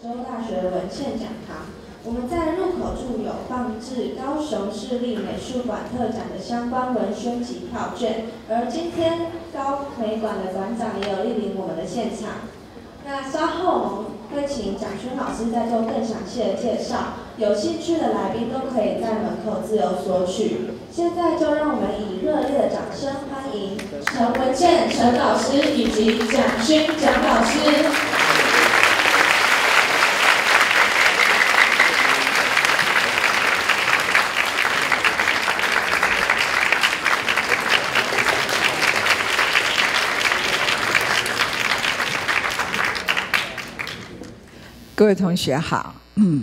州大学文茜讲堂。我们在入口处有放置高雄市立美术馆特展的相关文宣及票券，而今天高美馆的馆长也有莅临我们的现场。那稍后我们会请蒋勋老师再做更详细的介绍，有兴趣的来宾都可以在门口自由索取。现在就让我们以热烈的掌声欢迎陈文茜陈老师以及蒋勋蒋老师。 各位同学好，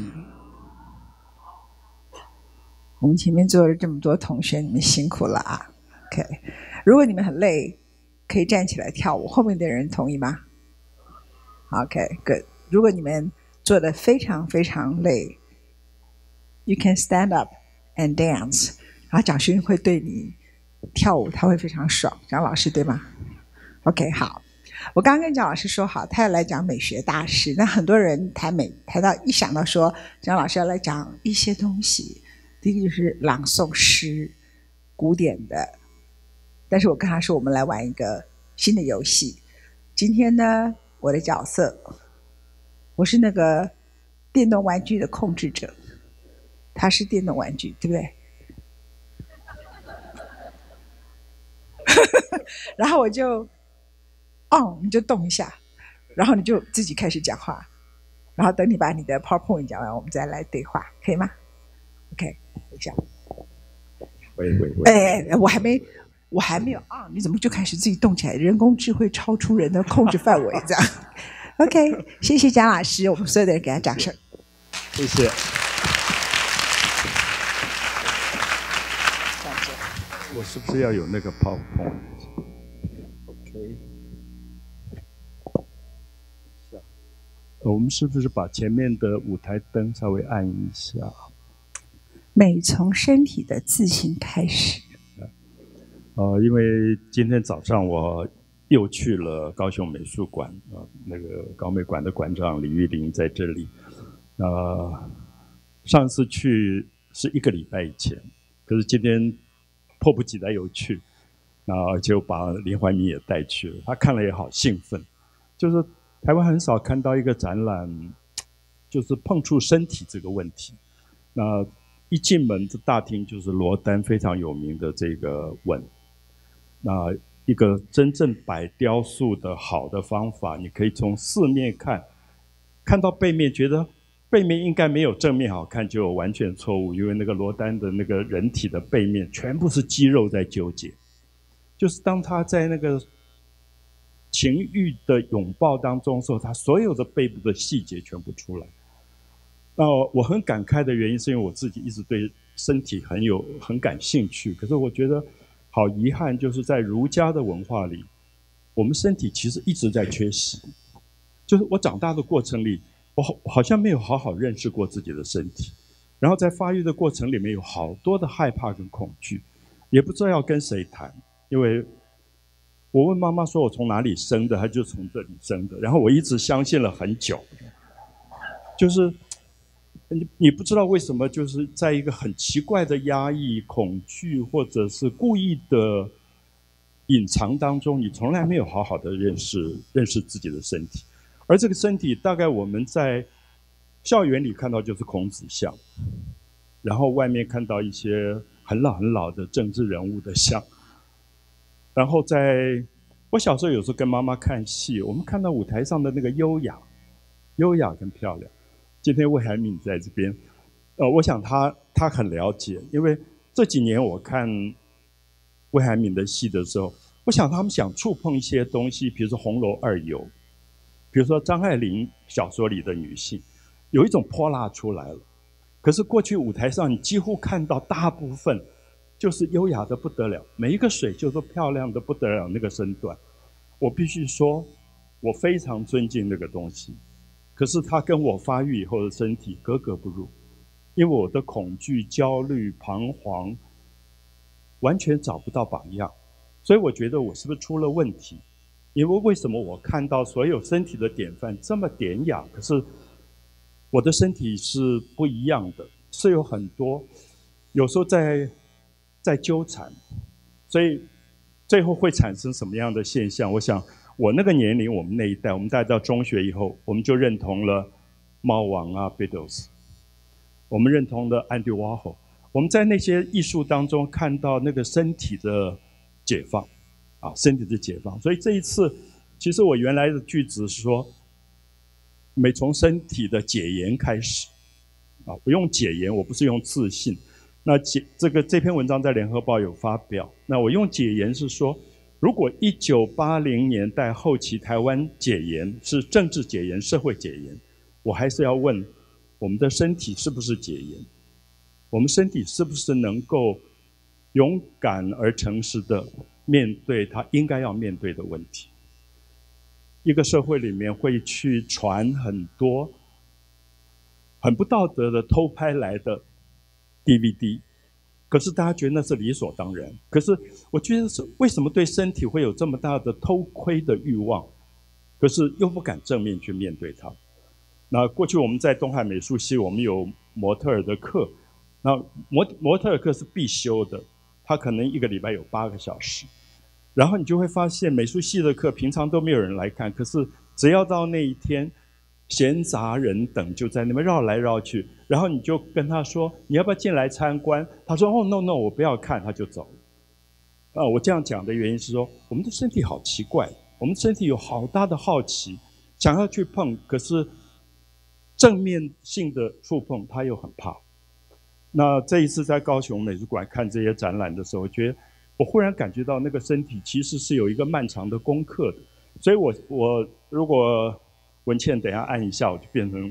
我们前面坐了这么多同学，你们辛苦了啊。OK， 如果你们很累，可以站起来跳舞，后面的人同意吗 ？OK，good。如果你们坐得非常非常累 ，you can stand up and dance。然后蒋勋会对你跳舞，他会非常爽。蒋老师对吗 ？OK， 好。我刚刚跟蒋老师说好，他要来讲美学大师。那很多人谈美，谈到一想到说蒋老师要来讲一些东西，第一个就是朗诵诗，古典的。但是我跟他说，我们来玩一个新的游戏。今天呢，我的角色，我是那个电动玩具的控制者，他是电动玩具，对不对？然后我就。你就动一下，然后你就自己开始讲话，然后等你把你的 PowerPoint 讲完，我们再来对话，可以吗 ？OK， 等一下。喂，我还没有你怎么就开始自己动起来？人工智慧超出人的控制范围，这样。OK， 谢谢蒋老师，我们所有的人给他掌声。 谢谢。我是不是要有那个 PowerPoint？我们是不是把前面的舞台灯稍微按一下？ 美从身体的自信开始。 因为今天早上我又去了高雄美术馆那个高美馆的馆长李玉玲在这里。上次去是1个礼拜以前，可是今天迫不及待又去，就把林怀民也带去了。他看了也好兴奋，就是台湾很少看到一个展览，就是碰触身体这个问题。那一进门这大厅就是罗丹非常有名的这个吻。那一个真正摆雕塑的好的方法，你可以从四面看到背面，觉得背面应该没有正面好看，就完全错误。因为那个罗丹的那个人体的背面全部是肌肉在纠结，就是当他在那个情欲的拥抱当中的时候，他所有的背部的细节全部出来。那我很感慨的原因是因为我自己一直对身体很感兴趣，可是我觉得好遗憾，就是在儒家的文化里，我们身体其实一直在缺席。就是我长大的过程里，我好像没有好好认识过自己的身体，然后在发育的过程里面有好多的害怕跟恐惧，也不知道要跟谁谈。因为我问妈妈说我从哪里生的，她就从这里生的，然后我一直相信了很久，就是你不知道为什么，就是在一个很奇怪的压抑、恐惧或者是故意的隐藏当中，你从来没有好好的认识自己的身体。而这个身体大概我们在校园里看到就是孔子像，然后外面看到一些很老很老的政治人物的像。然后我小时候有时候跟妈妈看戏，我们看到舞台上的那个优雅跟漂亮。今天魏海敏在这边，我想他很了解，因为这几年我看魏海敏的戏的时候，我想他们想触碰一些东西，比如说红楼二游，比如说张爱玲小说里的女性，有一种泼辣出来了。可是过去舞台上你几乎看到大部分就是优雅的不得了，每一个水就是漂亮的不得了那个身段。我必须说，我非常尊敬那个东西。可是它跟我发育以后的身体格格不入，因为我的恐惧、焦虑、彷徨，完全找不到榜样。所以我觉得我是不是出了问题？因为为什么我看到所有身体的典范这么典雅，可是我的身体是不一样的，是有很多，有时候在纠缠，所以最后会产生什么样的现象？我想我那个年龄，我们那一代，我们大概到中学以后，我们就认同了猫王啊 Beatles， 我们认同了 Andy Warhol， 我们在那些艺术当中看到那个身体的解放，啊，身体的解放。所以这一次，其实我原来的句子是说，每从身体的解严开始，啊，我用解严，我不是用自信。那这篇文章在联合报有发表。那我用解严是说，如果1980年代后期台湾解严是政治解严、社会解严，我还是要问，我们的身体是不是解严？我们身体是不是能够勇敢而诚实的面对它应该要面对的问题？一个社会里面会去传很多很不道德的偷拍来的 DVD， 可是大家觉得那是理所当然。可是我觉得是为什么对身体会有这么大的偷窥的欲望，可是又不敢正面去面对它？那过去我们在东海美术系，我们有模特儿的课，那模特儿课是必修的，它可能一个礼拜有8个小时。然后你就会发现，美术系的课平常都没有人来看，可是只要到那一天，闲杂人等就在那边绕来绕去，然后你就跟他说你要不要进来参观？他说哦 no， 我不要看，他就走了。我这样讲的原因是说，我们的身体好奇怪，我们身体有好大的好奇，想要去碰，可是正面性的触碰他又很怕。那这一次在高雄美术馆看这些展览的时候，我觉得我忽然感觉到那个身体其实是有一个漫长的功课的。所以我如果文茜等一下按一下，我就变成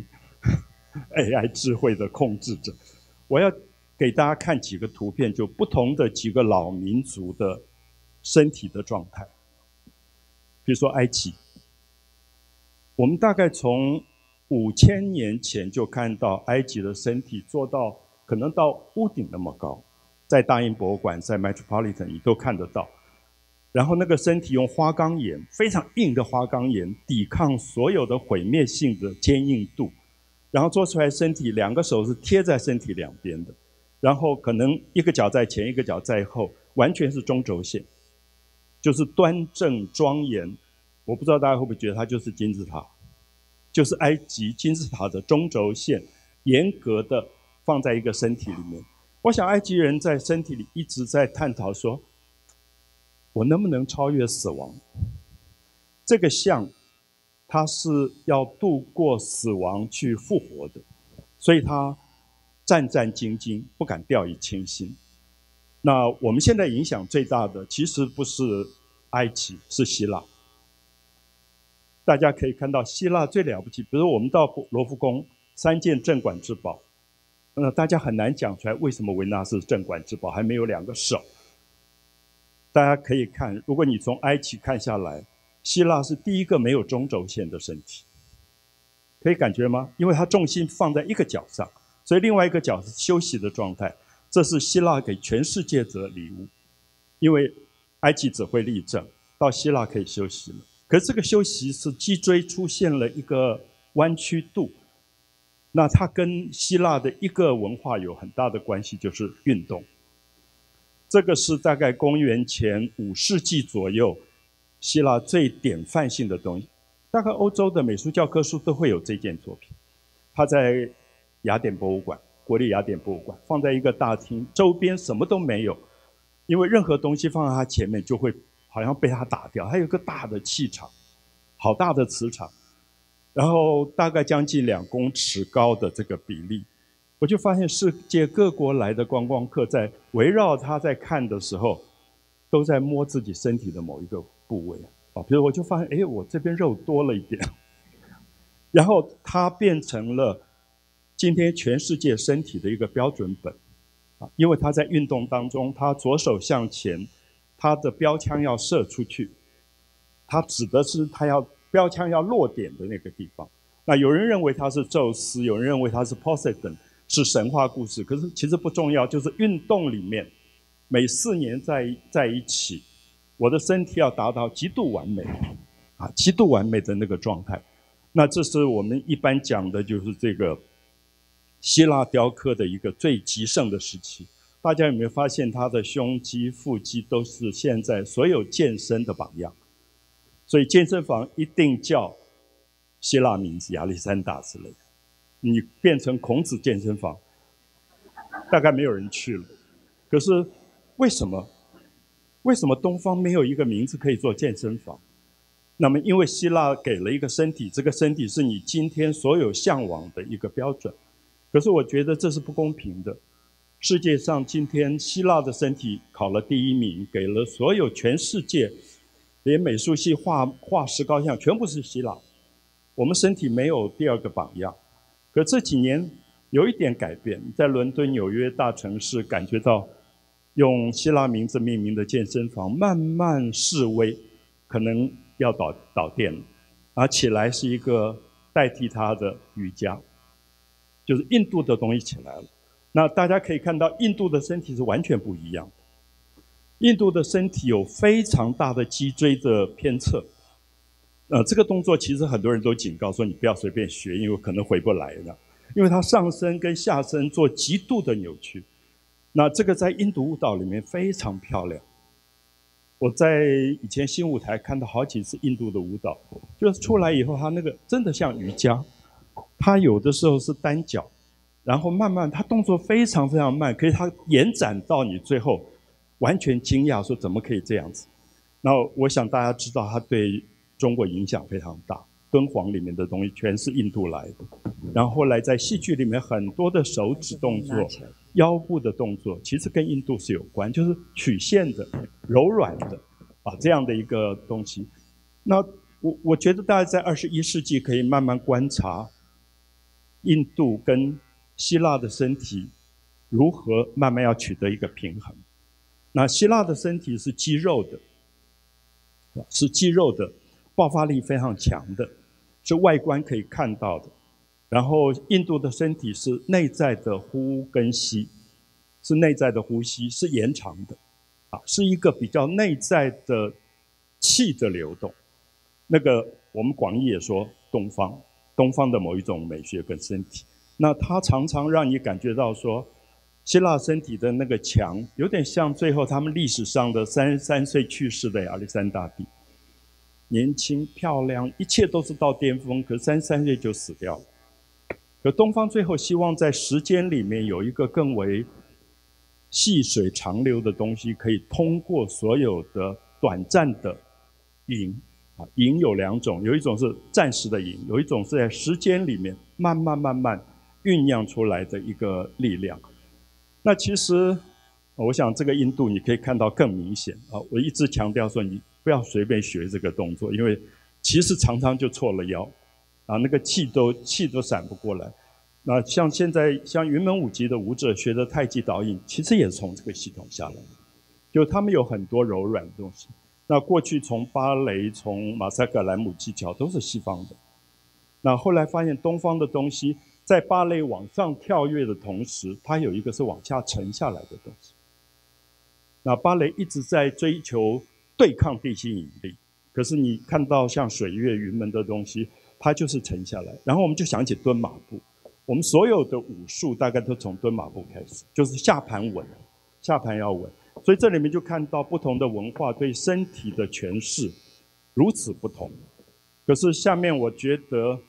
AI 智慧的控制者。我要给大家看几个图片，就不同的几个老民族的身体的状态。比如说埃及，我们大概从5000年前就看到埃及的身体做到可能到屋顶那么高，在大英博物馆、在 Metropolitan 你都看得到。然后那个身体用花岗岩，非常硬的花岗岩，抵抗所有的毁灭性的坚硬度，然后做出来身体2个手是贴在身体两边的，然后可能一个脚在前，一个脚在后，完全是中轴线，就是端正庄严。我不知道大家会不会觉得它就是金字塔，就是埃及金字塔的中轴线，严格的放在一个身体里面。我想埃及人在身体里一直在探讨说，我能不能超越死亡？这个像，它是要度过死亡去复活的，所以他战战兢兢，不敢掉以轻心。那我们现在影响最大的，其实不是埃及，是希腊。大家可以看到，希腊最了不起，比如我们到罗浮宫，3件镇馆之宝，大家很难讲出来为什么维纳斯镇馆之宝，还没有2个手。大家可以看，如果你从埃及看下来，希腊是第一个没有中轴线的身体，可以感觉吗？因为它重心放在一个脚上，所以另外一个脚是休息的状态。这是希腊给全世界的礼物，因为埃及只会立正，到希腊可以休息了。可是这个休息是脊椎出现了一个弯曲度，那它跟希腊的一个文化有很大的关系，就是运动。这个是大概公元前5世纪左右，希腊最典范性的东西。大概欧洲的美术教科书都会有这件作品。它在雅典博物馆，国立雅典博物馆，放在一个大厅，周边什么都没有，因为任何东西放在它前面就会好像被它打掉。它有个大的气场，好大的磁场，然后大概将近2公尺高的这个比例。我就发现世界各国来的观光客在围绕他在看的时候，都在摸自己身体的某一个部位。比如我就发现，我这边肉多了一点，然后它变成了今天全世界身体的一个标准本。因为他在运动当中，他左手向前，他的标枪要射出去，他指的是他要标枪要落点的那个地方。那有人认为他是宙斯，有人认为他是 Poseidon，是神话故事，可是其实不重要，就是运动里面每4年在一起，我的身体要达到极度完美，极度完美的那个状态。 那这是我们一般讲的，就是这个希腊雕刻的一个最极盛的时期。大家有没有发现，他的胸肌、腹肌都是现在所有健身的榜样？所以健身房一定叫希腊名字，亚历山大之类的。你变成孔子健身房，大概没有人去了。可是为什么？为什么东方没有一个名字可以做健身房？那么因为希腊给了一个身体，这个身体是你今天所有向往的一个标准。可是我觉得这是不公平的。世界上今天希腊的身体考了第1名，给了所有全世界，连美术系画石膏像全部是希腊。我们身体没有第2个榜样。可这几年有一点改变，在伦敦、纽约大城市感觉到用希腊名字命名的健身房慢慢式微，可能要倒店了，而起来是一个代替它的瑜伽，就是印度的东西起来了。那大家可以看到，印度的身体是完全不一样的。印度的身体有非常大的脊椎的偏侧，这个动作其实很多人都警告说你不要随便学，因为可能回不来的，因为它上身跟下身做极度的扭曲。那这个在印度舞蹈里面非常漂亮。我在以前新舞台看到好几次印度的舞蹈，就是出来以后，它那个真的像瑜伽，它有的时候是单脚，然后慢慢它动作非常非常慢，可是它延展到你最后完全惊讶说怎么可以这样子。那我想大家知道它对中国影响非常大，敦煌里面的东西全是印度来的，然后后来在戏剧里面很多的手指动作、腰部的动作，其实跟印度是有关，就是曲线的、柔软的这样的一个东西。那我觉得大家在21世纪可以慢慢观察印度跟希腊的身体如何慢慢要取得一个平衡。那希腊的身体是肌肉的，爆发力非常强的，是外观可以看到的。然后印度的身体是内在的呼跟吸，是内在的呼吸，是延长的，是一个比较内在的气的流动。那个我们广义也说东方的某一种美学跟身体，那它常常让你感觉到说，希腊身体的那个强，有点像最后他们历史上的33岁去世的亚历山大帝，年轻漂亮，一切都是到巅峰，可是33岁就死掉了。可东方最后希望在时间里面有一个更为细水长流的东西，可以通过所有的短暂的赢。赢有2种，有一种是暂时的赢，有一种是在时间里面慢慢酝酿出来的一个力量。那其实我想这个印度你可以看到更明显我一直强调说你不要随便学这个动作，因为其实常常就错了腰那个气都闪不过来。那像现在像云门舞集的舞者学的太极导引，其实也是从这个系统下来，就他们有很多柔软的东西。那过去从芭蕾、从马赛克兰姆技巧都是西方的，那后来发现东方的东西在芭蕾往上跳跃的同时，它有一个是往下沉下来的东西。那芭蕾一直在追求对抗地心引力，可是你看到像水月、云门的东西，它就是沉下来。然后我们就想起蹲马步，我们所有的武术大概都从蹲马步开始，就是下盘稳，下盘要稳。所以这里面就看到不同的文化对身体的诠释如此不同。可是下面我觉得，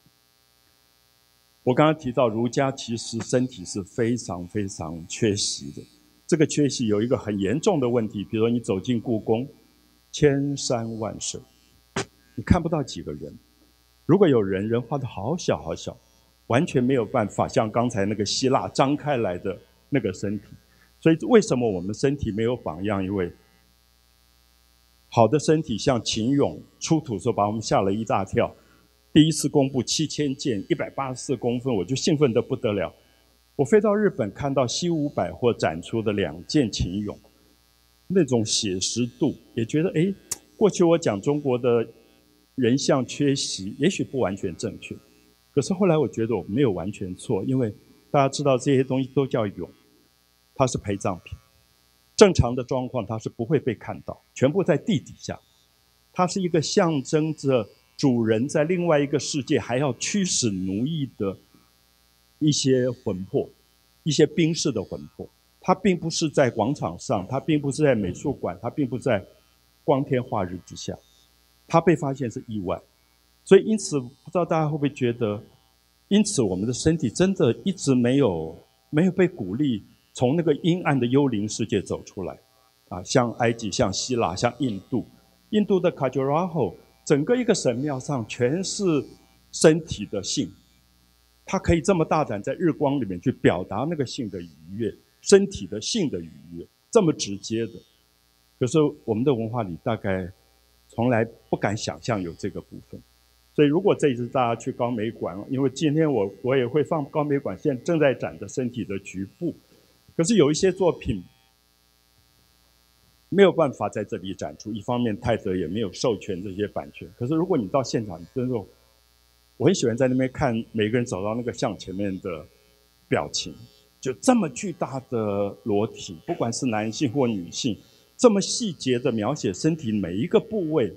我刚刚提到儒家其实身体是非常非常缺席的。这个缺席有一个很严重的问题，比如说你走进故宫，千山万水，你看不到几个人。如果有人，人画得好小好小，完全没有办法像刚才那个希腊张开来的那个身体。所以为什么我们身体没有榜样？因为好的身体像秦俑出土的时候把我们吓了一大跳，第一次公布7000件，184公分，我就兴奋得不得了。我飞到日本看到西武百货展出的2件秦俑，那种写实度，也觉得过去我讲中国的人像缺席，也许不完全正确，可是后来我觉得我没有完全错，因为大家知道这些东西都叫俑。它是陪葬品，正常的状况它是不会被看到，全部在地底下。它是一个象征着主人在另外一个世界还要驱使奴役的一些魂魄，一些兵士的魂魄。它并不是在广场上，它并不是在美术馆，它并不在光天化日之下，它被发现是意外。所以因此，不知道大家会不会觉得，因此我们的身体真的一直没有被鼓励从那个阴暗的幽灵世界走出来啊，像埃及、像希腊、像印度的 Khajuraho， 整个一个神庙上全是身体的性，它可以这么大胆在日光里面去表达那个性的愉悦，身体的性的愉悦，这么直接的。可是我们的文化里大概从来不敢想象有这个部分。所以如果这一次大家去高美馆，因为今天我也会放高美馆现在正在展的身体的局部，可是有一些作品没有办法在这里展出，一方面泰德也没有授权这些版权。可是如果你到现场，真的，我很喜欢在那边看每个人走到那个像前面的表情，就这么巨大的裸体，不管是男性或女性，这么细节的描写身体每一个部位，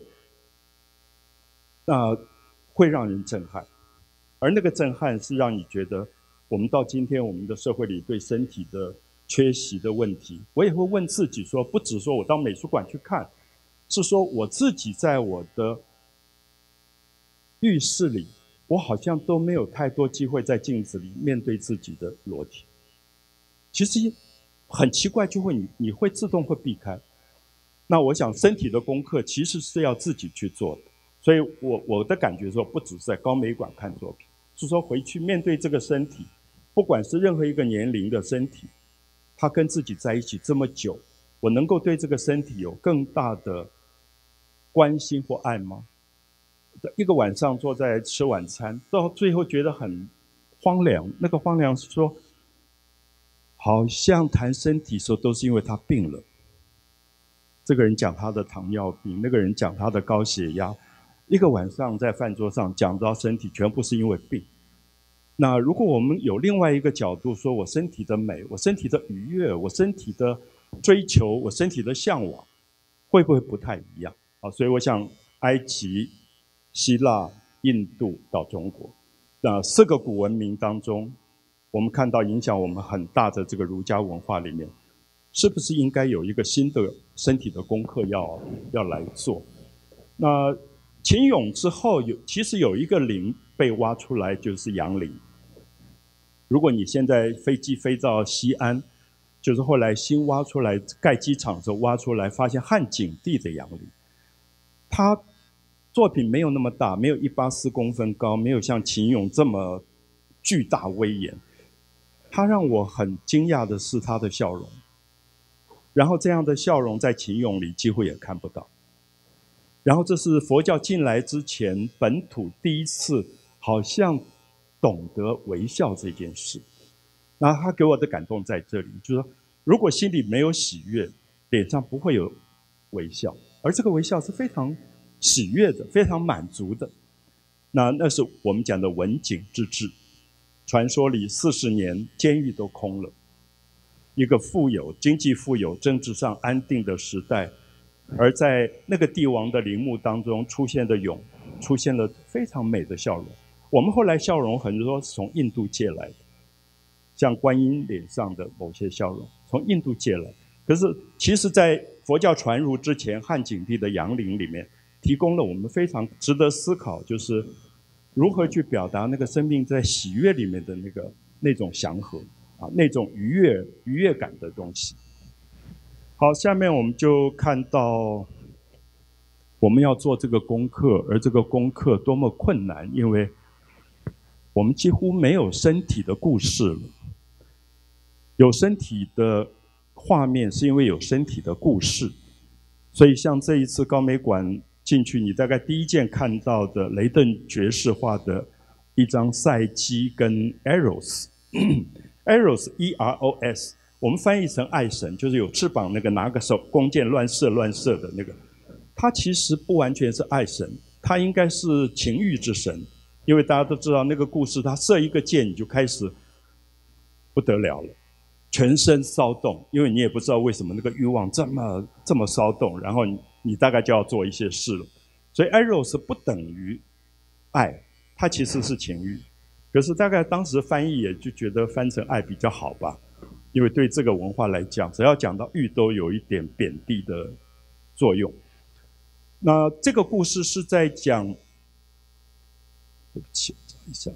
会让人震撼。而那个震撼是让你觉得，我们到今天我们的社会里对身体的缺席的问题，我也会问自己说，不只说我到美术馆去看，是说我自己在我的浴室里，我好像都没有太多机会在镜子里面对自己的裸体。其实很奇怪，就会你会自动会避开。那我想身体的功课其实是要自己去做的。所以我的感觉说，不只是在高美馆看作品，是说回去面对这个身体，不管是任何一个年龄的身体，他跟自己在一起这么久，我能够对这个身体有更大的关心或爱吗？一个晚上坐在吃晚餐，到最后觉得很荒凉。那个荒凉是说，好像谈身体的时候都是因为他病了。这个人讲他的糖尿病，那个人讲他的高血压。一个晚上在饭桌上讲到身体，全部是因为病。那如果我们有另外一个角度，说我身体的美，我身体的愉悦，我身体的追求，我身体的向往，会不会不太一样？所以我想，埃及、希腊、印度到中国，那4个古文明当中，我们看到影响我们很大的这个儒家文化里面，是不是应该有一个新的身体的功课要来做？那秦俑之后其实有一个陵被挖出来，就是杨陵。如果你现在飞机飞到西安，就是后来新挖出来盖机场的时候挖出来，发现汉景帝的杨陵。他作品没有那么大，没有184公分高，没有像秦俑这么巨大威严。他让我很惊讶的是他的笑容，然后这样的笑容在秦俑里几乎也看不到。然后这是佛教进来之前本土第一次好像懂得微笑这件事。那他给我的感动在这里，就是说如果心里没有喜悦，脸上不会有微笑，而这个微笑是非常喜悦的，非常满足的。那是我们讲的文景之治。传说里40年监狱都空了，一个经济富有、政治上安定的时代，而在那个帝王的陵墓当中出现的俑，出现了非常美的笑容。我们后来笑容很多是从印度借来的，像观音脸上的某些笑容从印度借来。可是其实在佛教传入之前，汉景帝的杨陵里面提供了我们非常值得思考，就是如何去表达那个生命在喜悦里面的那种祥和啊，那种愉悦感的东西。好，下面我们就看到我们要做这个功课，而这个功课多么困难，因为我们几乎没有身体的故事了。有身体的画面是因为有身体的故事，所以像这一次高美馆进去，你大概第一件看到的雷顿爵士画的一张赛姬跟 Eros Eros E-R-O-S， 我们翻译成爱神，就是有翅膀那个拿个手弓箭乱射的那个。他其实不完全是爱神，他应该是情欲之神，因为大家都知道那个故事，他射一个箭你就开始不得了了，全身骚动，因为你也不知道为什么那个欲望这么骚动，然后你大概就要做一些事了。所以 Eros 不等于爱，它其实是情欲。可是大概当时翻译也就觉得翻成爱比较好吧，因为对这个文化来讲，只要讲到欲都有一点贬低的作用。那这个故事是在讲，对不起，找一下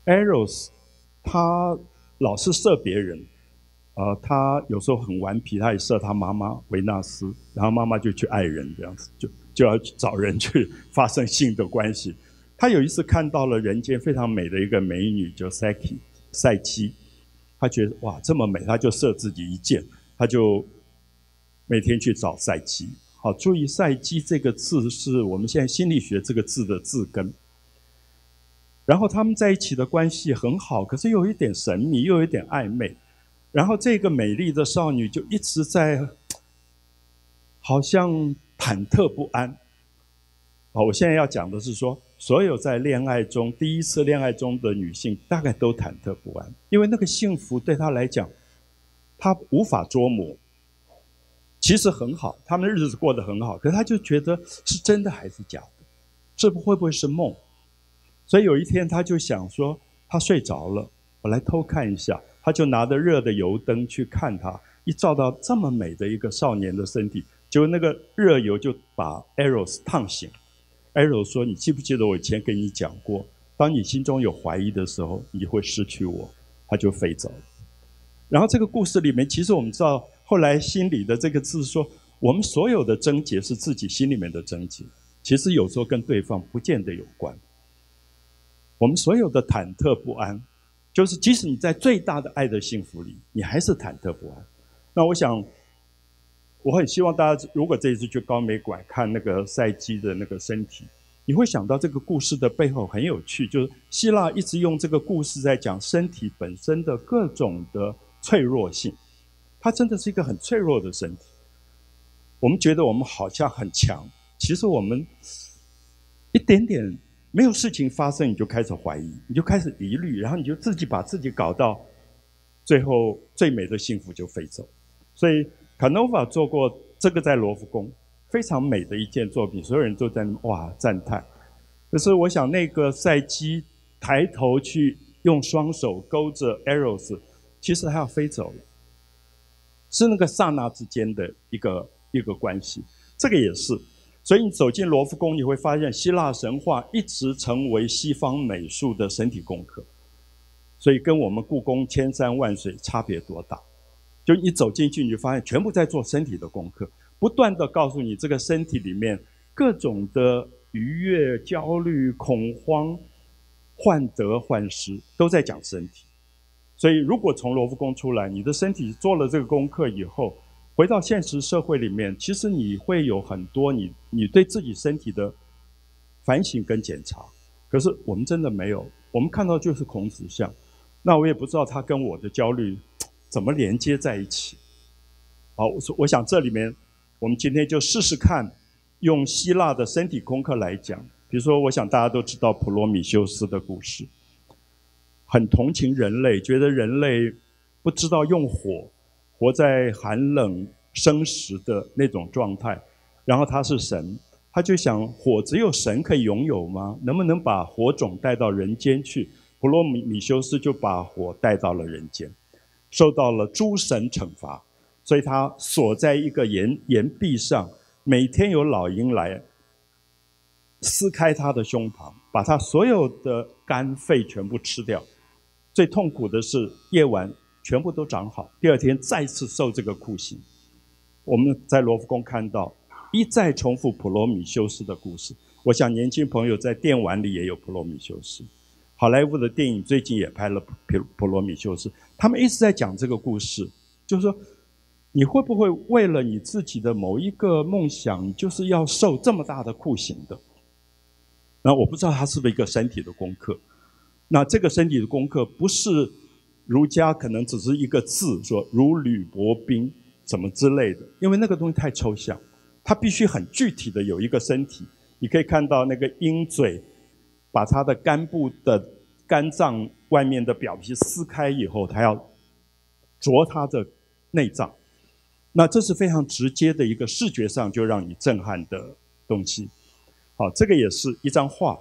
，Eros 他老是射别人，他有时候很顽皮，他也射他妈妈维纳斯，然后妈妈就去爱人，这样子就要找人去发生性的关系。他有一次看到了人间非常美的一个美女，叫赛姬，他觉得哇这么美，他就射自己一箭，他就每天去找赛姬。好，注意赛姬这个字是我们现在心理学这个字的字根。然后他们在一起的关系很好，可是又有一点神秘，又有一点暧昧。然后这个美丽的少女就一直在好像忐忑不安。好，我现在要讲的是说，所有在恋爱中第一次恋爱中的女性大概都忐忑不安，因为那个幸福对她来讲她无法捉摸。其实很好，他们日子过得很好，可是她就觉得是真的还是假的，这会不会是梦？所以有一天她就想说她睡着了，我来偷看一下。她就拿着热的油灯去看她，一照到这么美的一个少年的身体，结果那个热油就把 Eros 烫醒。Eros 说，你记不记得我以前跟你讲过，当你心中有怀疑的时候，你会失去我。他就飞走了。然后这个故事里面，其实我们知道后来心里的这个字说，我们所有的症结是自己心里面的症结，其实有时候跟对方不见得有关。我们所有的忐忑不安，就是即使你在最大的爱的幸福里，你还是忐忑不安。那我想我很希望大家如果这一次去高美馆看那个赛姬的那个身体，你会想到这个故事的背后很有趣，就是希腊一直用这个故事在讲身体本身的各种的脆弱性。它真的是一个很脆弱的身体。我们觉得我们好像很强，其实我们一点点没有事情发生，你就开始怀疑，你就开始疑虑，然后你就自己把自己搞到最后最美的幸福就飞走。所以卡诺瓦做过这个在罗浮宫非常美的一件作品，所有人都在哇赞叹。可是我想那个赛姬抬头去用双手勾着 Eros， 其实他要飞走了，是那个刹那之间的一个关系。这个也是，所以你走进罗浮宫，你会发现希腊神话一直成为西方美术的身体功课，所以跟我们故宫千山万水差别多大。就你走进去，你就发现全部在做身体的功课，不断的告诉你这个身体里面各种的愉悦、焦虑、恐慌、患得患失，都在讲身体。所以如果从罗浮宫出来，你的身体做了这个功课以后，回到现实社会里面，其实你会有很多你对自己身体的反省跟检查。可是我们真的没有，我们看到就是孔子像，那我也不知道他跟我的焦虑怎么连接在一起。好，我想这里面我们今天就试试看，用希腊的身体功课来讲。比如说我想大家都知道普罗米修斯的故事，很同情人类，觉得人类不知道用火，活在寒冷生食的那种状态。然后他是神，他就想火只有神可以拥有吗？能不能把火种带到人间去？普罗米修斯就把火带到了人间，受到了诸神惩罚，所以他锁在一个岩壁上，每天有老鹰来撕开他的胸膛，把他所有的肝肺全部吃掉。最痛苦的是夜晚全部都长好，第二天再次受这个酷刑。我们在罗浮宫看到一再重复普罗米修斯的故事。我想年轻朋友在电玩里也有普罗米修斯，好莱坞的电影最近也拍了普罗米修斯，他们一直在讲这个故事，就是说你会不会为了你自己的某一个梦想，你就是要受这么大的酷刑的。那我不知道它是不是一个身体的功课。那这个身体的功课不是儒家可能只是一个字，说如履薄冰什么之类的，因为那个东西太抽象，它必须很具体的有一个身体。你可以看到那个鹰嘴把它的肝部的肝脏外面的表皮撕开以后，它要啄它的内脏，那这是非常直接的一个视觉上就让你震撼的东西。好，这个也是一张画，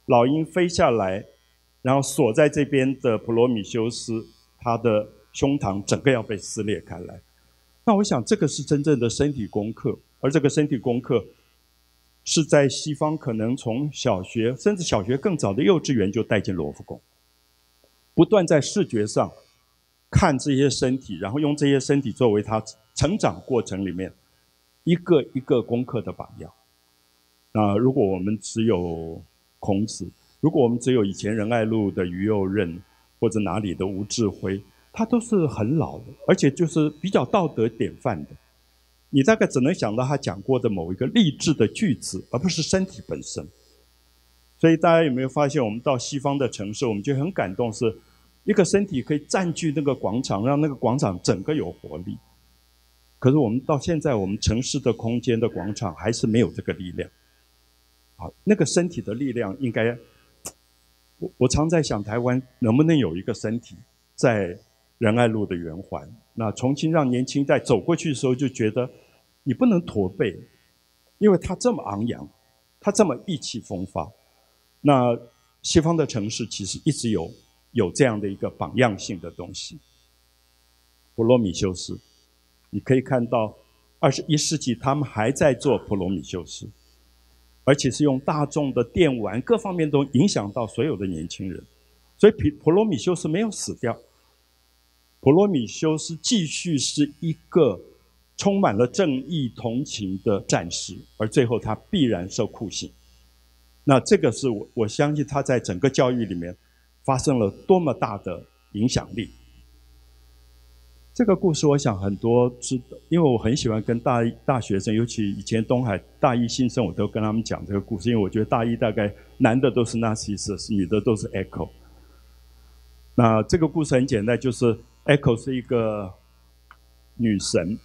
老鹰飞下来，然后锁在这边的普罗米修斯，他的胸膛整个要被撕裂开来。那我想这个是真正的身体功课，而这个身体功课是在西方可能从小学甚至小学更早的幼稚园就带进罗浮宫，不断在视觉上看这些身体，然后用这些身体作为他成长过程里面一个一个功课的榜样。那如果我们只有孔子，如果我们只有以前仁爱路的于右任或者哪里的吴志辉，他都是很老的，而且就是比较道德典范的。你大概只能想到他讲过的某一个励志的句子，而不是身体本身。所以大家有没有发现，我们到西方的城市，我们就很感动，是一个身体可以占据那个广场，让那个广场整个有活力。可是我们到现在，我们城市的空间的广场还是没有这个力量。好，那个身体的力量应该，我常在想，台湾能不能有一个身体在仁爱路的圆环，那重新让年轻一代走过去的时候就觉得你不能驼背，因为他这么昂扬，他这么意气风发。那西方的城市其实一直有这样的一个榜样性的东西。普罗米修斯，你可以看到21世纪他们还在做普罗米修斯，而且是用大众的电玩各方面都影响到所有的年轻人。所以普罗米修斯没有死掉，普罗米修斯继续是一个充满了正义同情的战士，而最后他必然受酷刑。那这个是我相信他在整个教育里面发生了多么大的影响力。这个故事我想很多知道，因为我很喜欢跟大学生，尤其以前东海大一新生，我都跟他们讲这个故事，因为我觉得大一大概男的都是 Narcissus， 女的都是 Echo。那这个故事很简单，就是 Echo 是一个女神，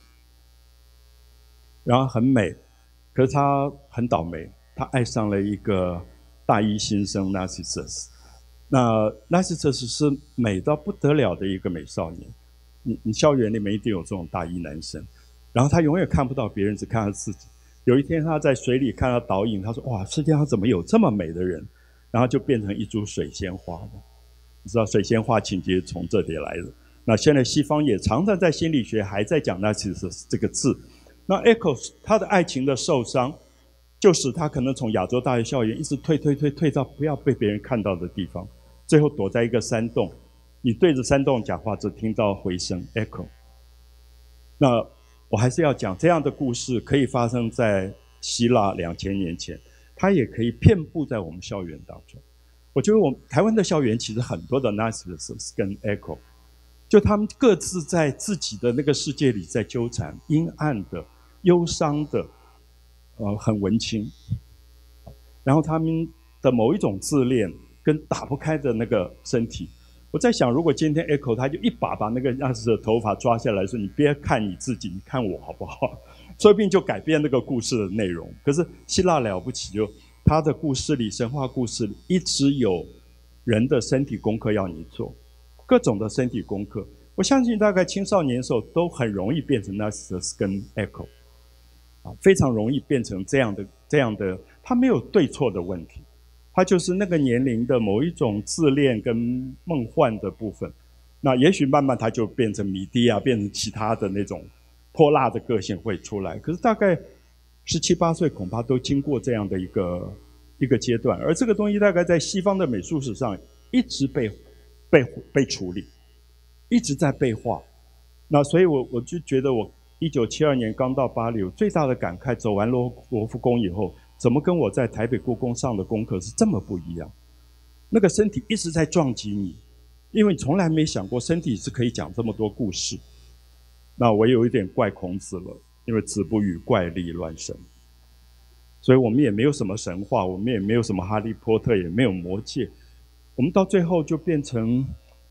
然后很美，可是她很倒霉，她爱上了一个大一新生 Narcissus。那 Narcissus 是美到不得了的一个美少年。你校园里面一定有这种大一男生，然后他永远看不到别人，只看到自己。有一天他在水里看到倒影，他说：“哇，世界上怎么有这么美的人？”然后就变成一株水仙花。你知道水仙花情节从这里来的。那现在西方也常常在心理学还在讲narcissus这个字。那 Echo 他的爱情的受伤，就使他可能从亚洲大学校园一直退到不要被别人看到的地方，最后躲在一个山洞。你对着山洞讲话，只听到回声 echo。那我还是要讲，这样的故事可以发生在希腊2000年前，它也可以遍布在我们校园当中。我觉得我们台湾的校园其实很多的 narcissus 跟 echo， 就他们各自在自己的那个世界里在纠缠，阴暗的、忧伤的，很文青。然后他们的某一种自恋跟打不开的那个身体。我在想，如果今天 Echo 他就一把那个样子的头发抓下来，说：“你别看你自己，你看我好不好？”说不定就改变那个故事的内容。可是希腊了不起，就他的故事里、神话故事里，一直有人的身体功课要你做，各种的身体功课。我相信大概青少年的时候都很容易变成 Narcissus 跟 Echo， 非常容易变成这样的，他没有对错的问题。它就是那个年龄的某一种自恋跟梦幻的部分，那也许慢慢它就变成迷弟啊，变成其他的那种泼辣的个性会出来。可是大概17、18岁恐怕都经过这样的一个阶段，而这个东西大概在西方的美术史上一直被处理，一直在被画。那所以我就觉得我1972年刚到巴黎，我最大的感慨，走完罗浮宫以后，怎么跟我在台北故宫上的功课是这么不一样？那个身体一直在撞击你，因为你从来没想过身体是可以讲这么多故事。那我有一点怪孔子了，因为子不语怪力乱神，所以我们也没有什么神话，我们也没有什么哈利波特，也没有魔戒，我们到最后就变成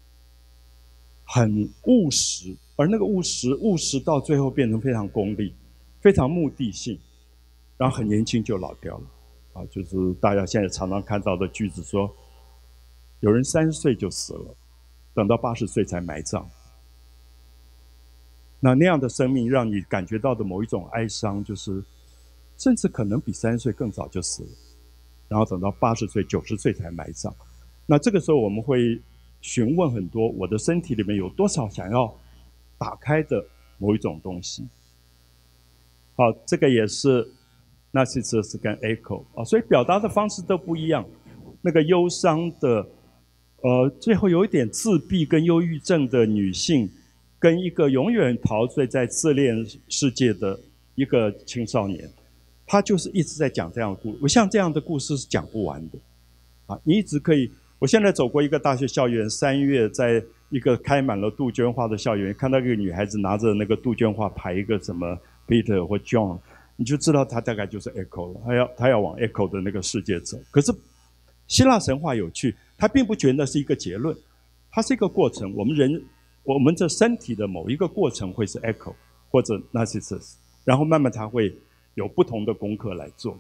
很务实，而那个务实到最后变成非常功利，非常目的性。然后很年轻就老掉了，就是大家现在常常看到的句子说，有人30岁就死了，等到80岁才埋葬。那样的生命让你感觉到的某一种哀伤，就是甚至可能比30岁更早就死了。 然后等到80岁、90岁才埋葬。那这个时候我们会询问很多，我的身体里面有多少想要打开的某一种东西。好，这个也是Narcissus 跟 Echo 啊，所以表达的方式都不一样。那个忧伤的，最后有一点自闭跟忧郁症的女性，跟一个永远陶醉在自恋世界的一个青少年，他就是一直在讲这样的故事。像这样的故事是讲不完的，啊，你一直可以。我现在走过一个大学校园，3月在一个开满了杜鹃花的校园，看到一个女孩子拿着那个杜鹃花排一个什么 Peter 或 John， 你就知道她大概就是 Echo 了，她要往 Echo 的那个世界走。可是希腊神话有趣，它并不觉得是一个结论，它是一个过程。我们这身体的某一个过程会是 Echo 或者 Narcissus， 然后慢慢它会有不同的功课来做。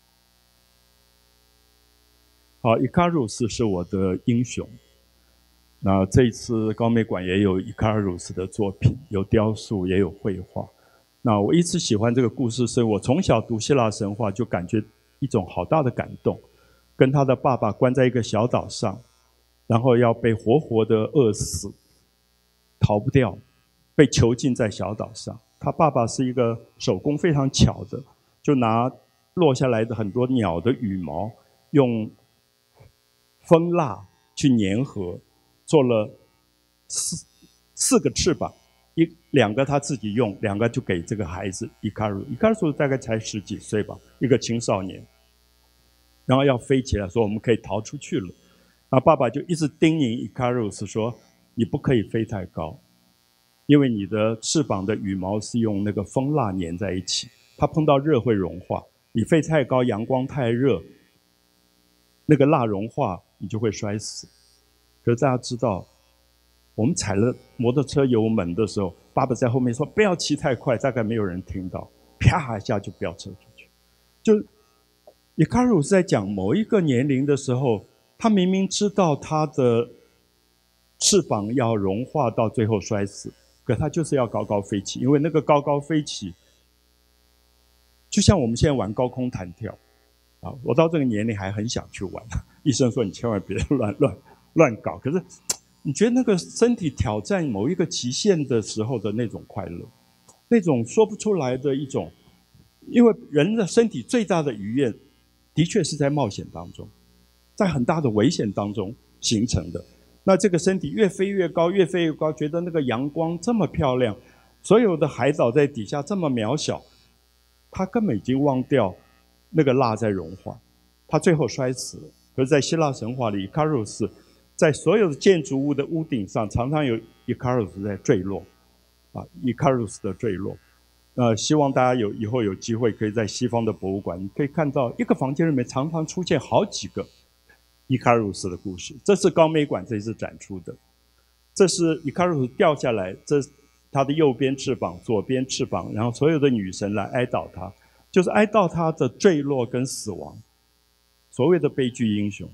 好，伊卡鲁斯是我的英雄。那这一次高美馆也有伊卡鲁斯的作品，有雕塑，也有绘画。那我一直喜欢这个故事，是我从小读希腊神话就感觉一种好大的感动。跟他的爸爸关在一个小岛上，然后要被活活的饿死，逃不掉，被囚禁在小岛上。他爸爸是一个手工非常巧的，就拿落下来的很多鸟的羽毛，用蜂蜡去粘合，做了四个翅膀，2个他自己用，2个就给这个孩子伊卡鲁。伊卡鲁大概才10几岁吧，一个青少年。然后要飞起来，说我们可以逃出去了。然后爸爸就一直叮咛伊卡鲁斯说：“你不可以飞太高，因为你的翅膀的羽毛是用那个蜂蜡粘在一起，它碰到热会融化。你飞太高，阳光太热，那个蜡融化，你就会摔死。”可是大家知道，我们踩了摩托车油门的时候，爸爸在后面说：“不要骑太快。”大概没有人听到，啪一下就飙车出去，就。伊卡鲁斯在讲某一个年龄的时候，他明明知道他的翅膀要融化到最后摔死，可他就是要高高飞起，因为那个高高飞起，就像我们现在玩高空弹跳，啊，我到这个年龄还很想去玩。医生说你千万别乱搞，可是你觉得那个身体挑战某一个极限的时候的那种快乐，那种说不出来的一种，因为人的身体最大的愉悦。的确是在冒险当中，在很大的危险当中形成的。那这个身体越飞越高，越飞越高，觉得那个阳光这么漂亮，所有的海岛在底下这么渺小，他根本已经忘掉那个蜡在融化，他最后摔死了。可是在希腊神话里，伊卡鲁斯在所有的建筑物的屋顶上，常常有伊卡鲁斯在坠落，啊，伊卡鲁斯的坠落。希望大家以后有机会可以在西方的博物馆，你可以看到一个房间里面常常出现好几个伊卡鲁斯的故事。这是高美馆这次展出的，这是伊卡鲁斯掉下来，这是他的右边翅膀、左边翅膀，然后所有的女神来哀悼他，就是哀悼他的坠落跟死亡，所谓的悲剧英雄。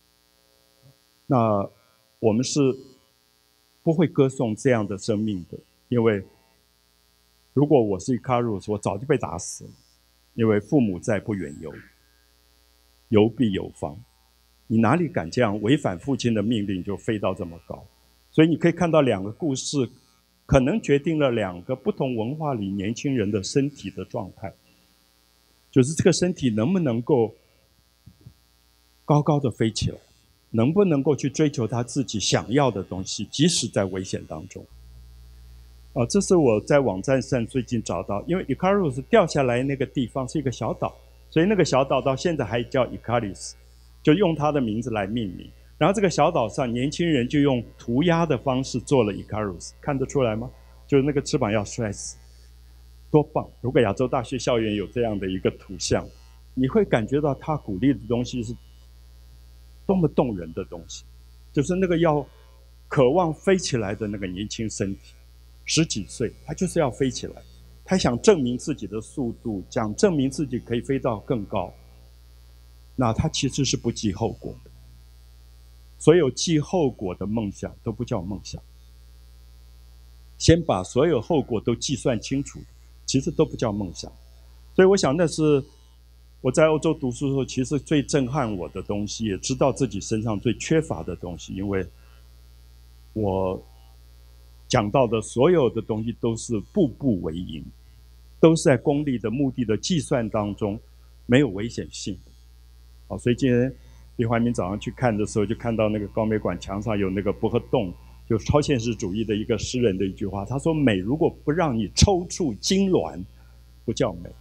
那我们是不会歌颂这样的生命的，因为如果我是伊卡鲁斯，我早就被打死了。因为父母在，不远游，游必有方。你哪里敢这样违反父亲的命令就飞到这么高？所以你可以看到2个故事，可能决定了2个不同文化里年轻人的身体的状态，就是这个身体能不能够高高的飞起来，能不能够去追求他自己想要的东西，即使在危险当中。这是我在网站上最近找到，因为伊卡鲁斯掉下来那个地方是一个小岛，所以那个小岛到现在还叫伊卡利斯，就用他的名字来命名。然后这个小岛上年轻人就用涂鸦的方式做了伊卡鲁斯，看得出来吗？就是那个翅膀要摔死，多棒！如果亚洲大学校园有这样的一个图像，你会感觉到他鼓励的东西是多么动人的东西，就是那个要渴望飞起来的那个年轻身体。10几岁，他就是要飞起来，他想证明自己的速度，想证明自己可以飞到更高。那他其实是不计后果的，所有计后果的梦想都不叫梦想。先把所有后果都计算清楚，其实都不叫梦想。所以我想那是我在欧洲读书的时候，其实最震撼我的东西，也知道自己身上最缺乏的东西，因为我讲到的所有的东西都是步步为营，都是在功利的目的的计算当中，没有危险性。所以今天李怀民早上去看的时候，就看到那个高美馆墙上有那个博赫洞，就是超现实主义的一个诗人的一句话，他说：“美如果不让你抽搐痉挛，不叫美。”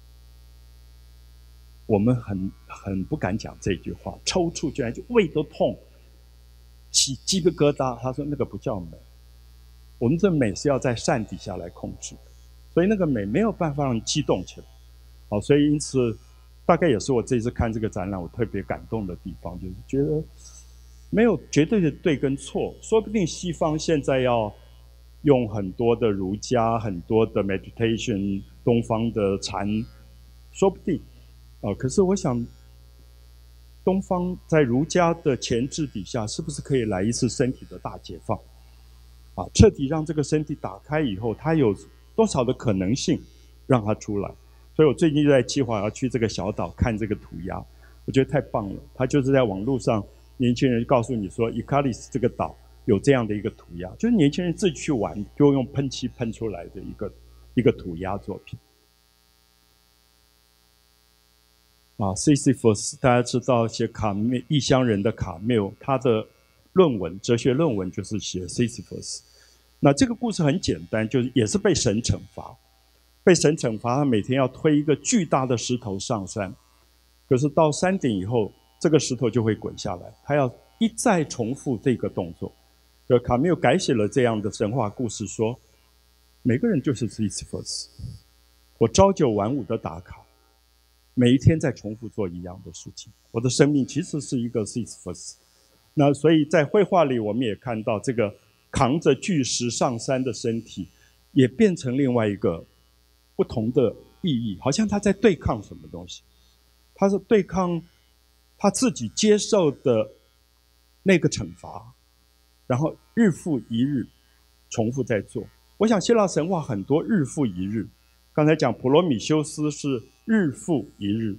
我们很不敢讲这句话，抽搐居然就胃都痛，起鸡皮疙瘩。他说那个不叫美，我们这美是要在善底下来控制的，所以那个美没有办法让你激动起来。所以因此，大概也是我这次看这个展览我特别感动的地方，就是觉得没有绝对的对跟错，说不定西方现在要用很多的儒家、很多的 meditation， 东方的禅，说不定。可是我想，东方在儒家的钳制底下，是不是可以来一次身体的大解放？彻底让这个身体打开以后，它有多少的可能性让它出来？所以我最近就在计划要去这个小岛看这个涂鸦，我觉得太棒了。它就是在网络上，年轻人告诉你说，伊卡利斯这个岛有这样的一个涂鸦，就是年轻人自己去玩，就用喷漆喷出来的一个涂鸦作品。Sisyphus 大家知道，写异乡人的卡缪，他的论文哲学论文就是写 Sisyphus。那这个故事很简单，就是也是被神惩罚，他每天要推一个巨大的石头上山，可是到山顶以后，这个石头就会滚下来，他要一再重复这个动作。卡缪改写了这样的神话故事，说每个人就是 Sisyphus， 我朝九晚五的打卡。每一天在重复做一样的事情，我的生命其实是一个 Sisyphus。那所以在绘画里，我们也看到这个扛着巨石上山的身体，也变成另外一个不同的意义，好像他在对抗什么东西，他是对抗他自己接受的那个惩罚，然后日复一日重复在做。我想希腊神话很多日复一日，刚才讲普罗米修斯是日复一日，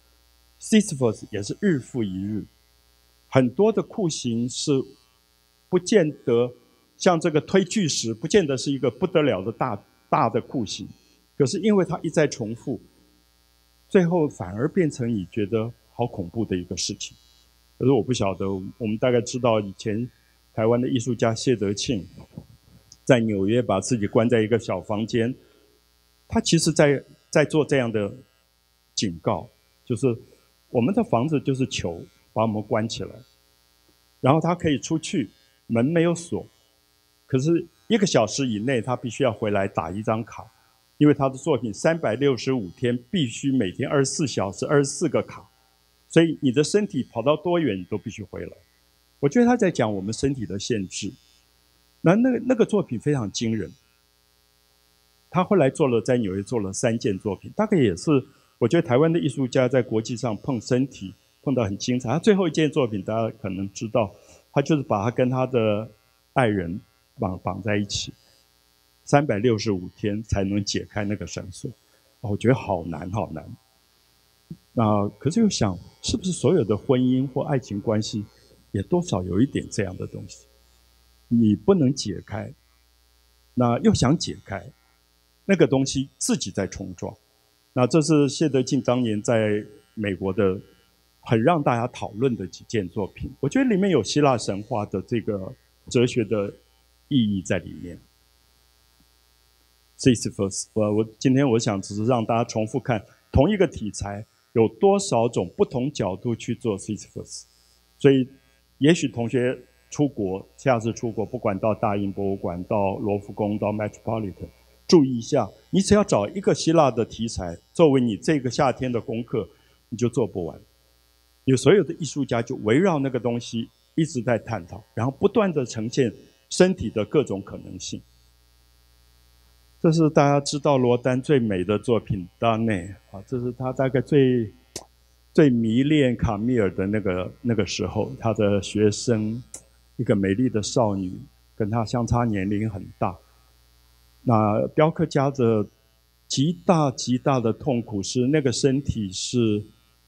Sisyphus 也是日复一日。很多的酷刑是不见得像这个推巨石，不见得是一个不得了的大的酷刑，可是因为它一再重复，最后反而变成你觉得好恐怖的一个事情。可是我不晓得，我们大概知道以前台湾的艺术家谢德庆在纽约把自己关在一个小房间，他其实在做这样的警告，就是我们的房子就是囚，把我们关起来，然后他可以出去，门没有锁，可是1个小时以内他必须要回来打一张卡，因为他的作品365天必须每天24小时24个卡，所以你的身体跑到多远你都必须回来。我觉得他在讲我们身体的限制。那个作品非常惊人，他后来在纽约做了3件作品，大概也是我觉得台湾的艺术家在国际上碰身体碰到很精彩。他最后一件作品大家可能知道，他就是把他跟他的爱人绑在一起，365天才能解开那个绳索。我觉得好难好难。可是又想，是不是所有的婚姻或爱情关系也多少有一点这样的东西，你不能解开，那又想解开，那个东西自己在冲撞。那这是谢德庆当年在美国的很让大家讨论的几件作品，我觉得里面有希腊神话的这个哲学的意义在里面。Sisyphus， 今天我想只是让大家重复看同一个题材有多少种不同角度去做 Sisyphus。 所以也许同学出国，下次出国不管到大英博物馆、到罗浮宫、到 Metropolitan， 注意一下，你只要找一个希腊的题材作为你这个夏天的功课，你就做不完。有所有的艺术家就围绕那个东西一直在探讨，然后不断的呈现身体的各种可能性。这是大家知道罗丹最美的作品《达内》啊，这是他大概最迷恋卡米尔的那个时候，他的学生，一个美丽的少女，跟他相差年龄很大。雕刻家的极大的痛苦是那个身体是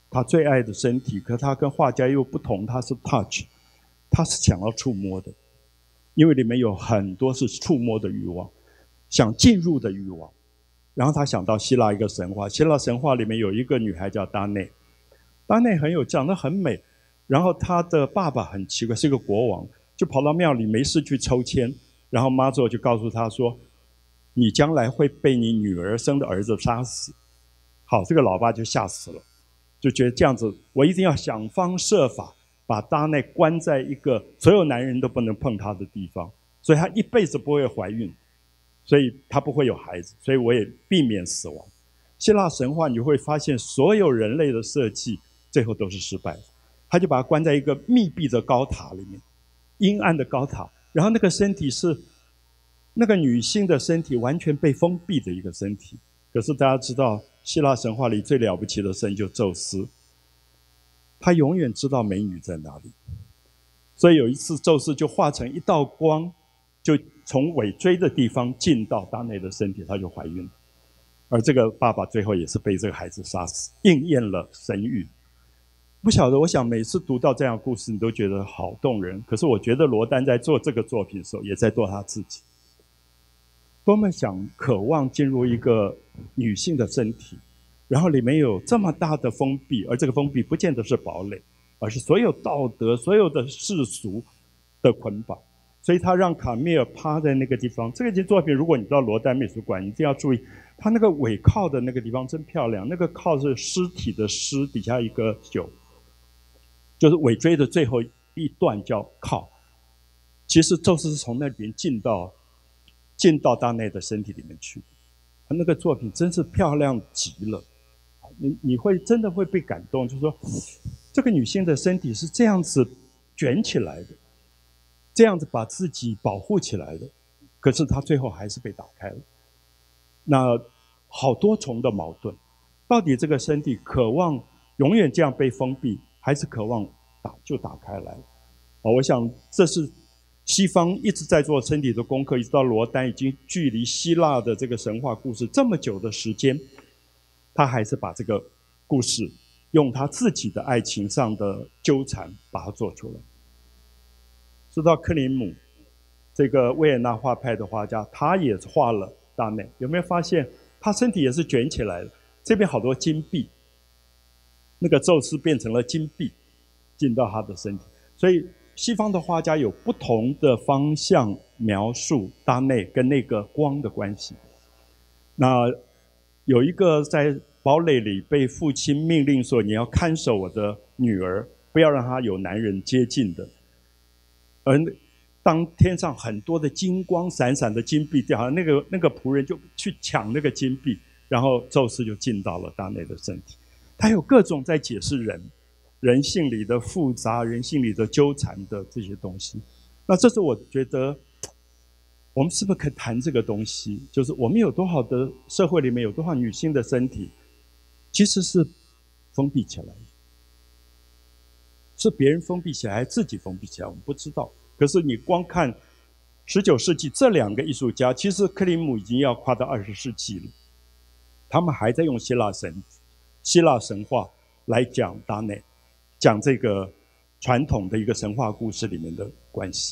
他最爱的身体，可他跟画家又不同，他是 touch， 他是想要触摸的，因为里面有很多是触摸的欲望，想进入的欲望。然后他想到希腊一个神话，希腊神话里面有一个女孩叫达内，达内长得很美，然后她的爸爸很奇怪，是一个国王，就跑到庙里没事去抽签，然后妈祖就告诉他说，你将来会被你女儿生的儿子杀死。好，这个老爸就吓死了，就觉得这样子我一定要想方设法把达内关在一个所有男人都不能碰她的地方，所以她一辈子不会怀孕，所以她不会有孩子，所以我也避免死亡。希腊神话你会发现所有人类的设计最后都是失败的，他就把它关在一个密闭的高塔里面，阴暗的高塔，然后那个身体是那个女性的身体完全被封闭的一个身体。可是大家知道希腊神话里最了不起的神就宙斯，他永远知道美女在哪里，所以有一次宙斯就化成一道光，就从尾椎的地方进到达内的身体，她就怀孕了。而这个爸爸最后也是被这个孩子杀死，应验了神谕。不晓得，我想每次读到这样的故事，你都觉得好动人。可是我觉得罗丹在做这个作品的时候，也在做他自己，多么想渴望进入一个女性的身体，然后里面有这么大的封闭，而这个封闭不见得是堡垒，而是所有道德、所有的世俗的捆绑。所以他让卡米尔趴在那个地方。这个作品，如果你到罗丹美术馆，你一定要注意，他那个尾靠的那个地方真漂亮。那个靠是尸体的尸底下一个九，就是尾椎的最后一段叫靠。其实宙斯是从那边进到达内的身体里面去。那个作品真是漂亮极了，你会真的会被感动，就是说，这个女性的身体是这样子卷起来的。这样子把自己保护起来的，可是他最后还是被打开了。那好多重的矛盾，到底这个身体渴望永远这样被封闭，还是渴望打开来了？我想这是西方一直在做身体的功课，一直到罗丹已经距离希腊的这个神话故事这么久的时间，他还是把这个故事用他自己的爱情上的纠缠把它做出来。知道克林姆这个维也纳画派的画家，他也画了达内，有没有发现他身体也是卷起来的？这边好多金币，那个宙斯变成了金币进到他的身体。所以西方的画家有不同的方向描述达内跟那个光的关系。那有一个在堡垒里被父亲命令说，你要看守我的女儿，不要让她有男人接近的。而当天上很多的金光闪闪的金币掉下来，那个仆人就去抢那个金币，然后宙斯就进到了达内的身体。他有各种在解释人性里的复杂、人性里的纠缠的这些东西。那这是我觉得，我们是不是可以谈这个东西？就是我们有多少的社会里面有多少女性的身体，其实是封闭起来的。是别人封闭起来，还是自己封闭起来，我们不知道。可是你光看19世纪这两个艺术家，其实克林姆已经要跨到20世纪了，他们还在用希腊神话来讲达内，讲这个传统的一个神话故事里面的关系。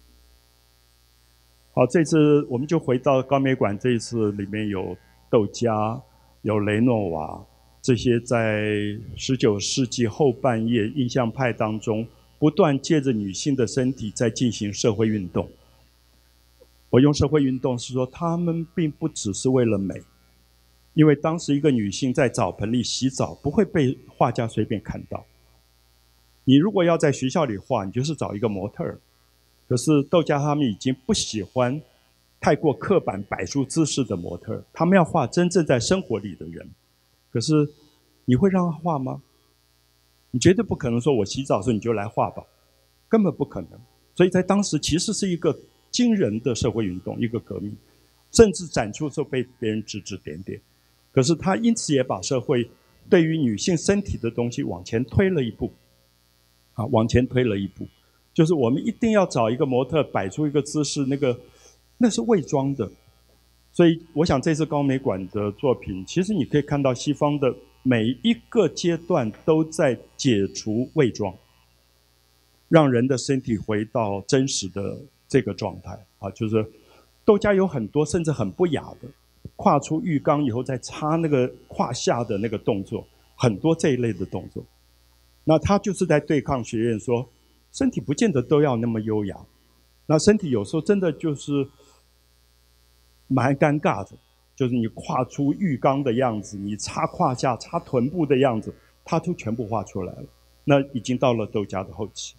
好，这次我们就回到高美馆，这一次里面有窦加，有雷诺瓦。这些在19世纪后半叶印象派当中，不断借着女性的身体在进行社会运动。我用社会运动是说，他们并不只是为了美，因为当时一个女性在澡盆里洗澡，不会被画家随便看到。你如果要在学校里画，你就是找一个模特儿。可是窦加他们已经不喜欢太过刻板摆出姿势的模特儿，他们要画真正在生活里的人。可是你会让他画吗？你绝对不可能说我洗澡的时候你就来画吧，根本不可能。所以在当时其实是一个惊人的社会运动，一个革命，甚至展出的时候被别人指指点点。可是他因此也把社会对于女性身体的东西往前推了一步，往前推了一步，就是我们一定要找一个模特摆出一个姿势，那是伪装的。所以我想这次高美馆的作品，其实你可以看到西方的每一个阶段都在解除伪装，让人的身体回到真实的这个状态啊，就是窦家有很多甚至很不雅的，跨出浴缸以后再擦那个胯下的那个动作，很多这一类的动作。那他就是在对抗学院说，身体不见得都要那么优雅，那身体有时候真的就是蛮尴尬的，就是你跨出浴缸的样子，你擦胯下、擦臀部的样子，他都全部画出来了。那已经到了窦家的后期。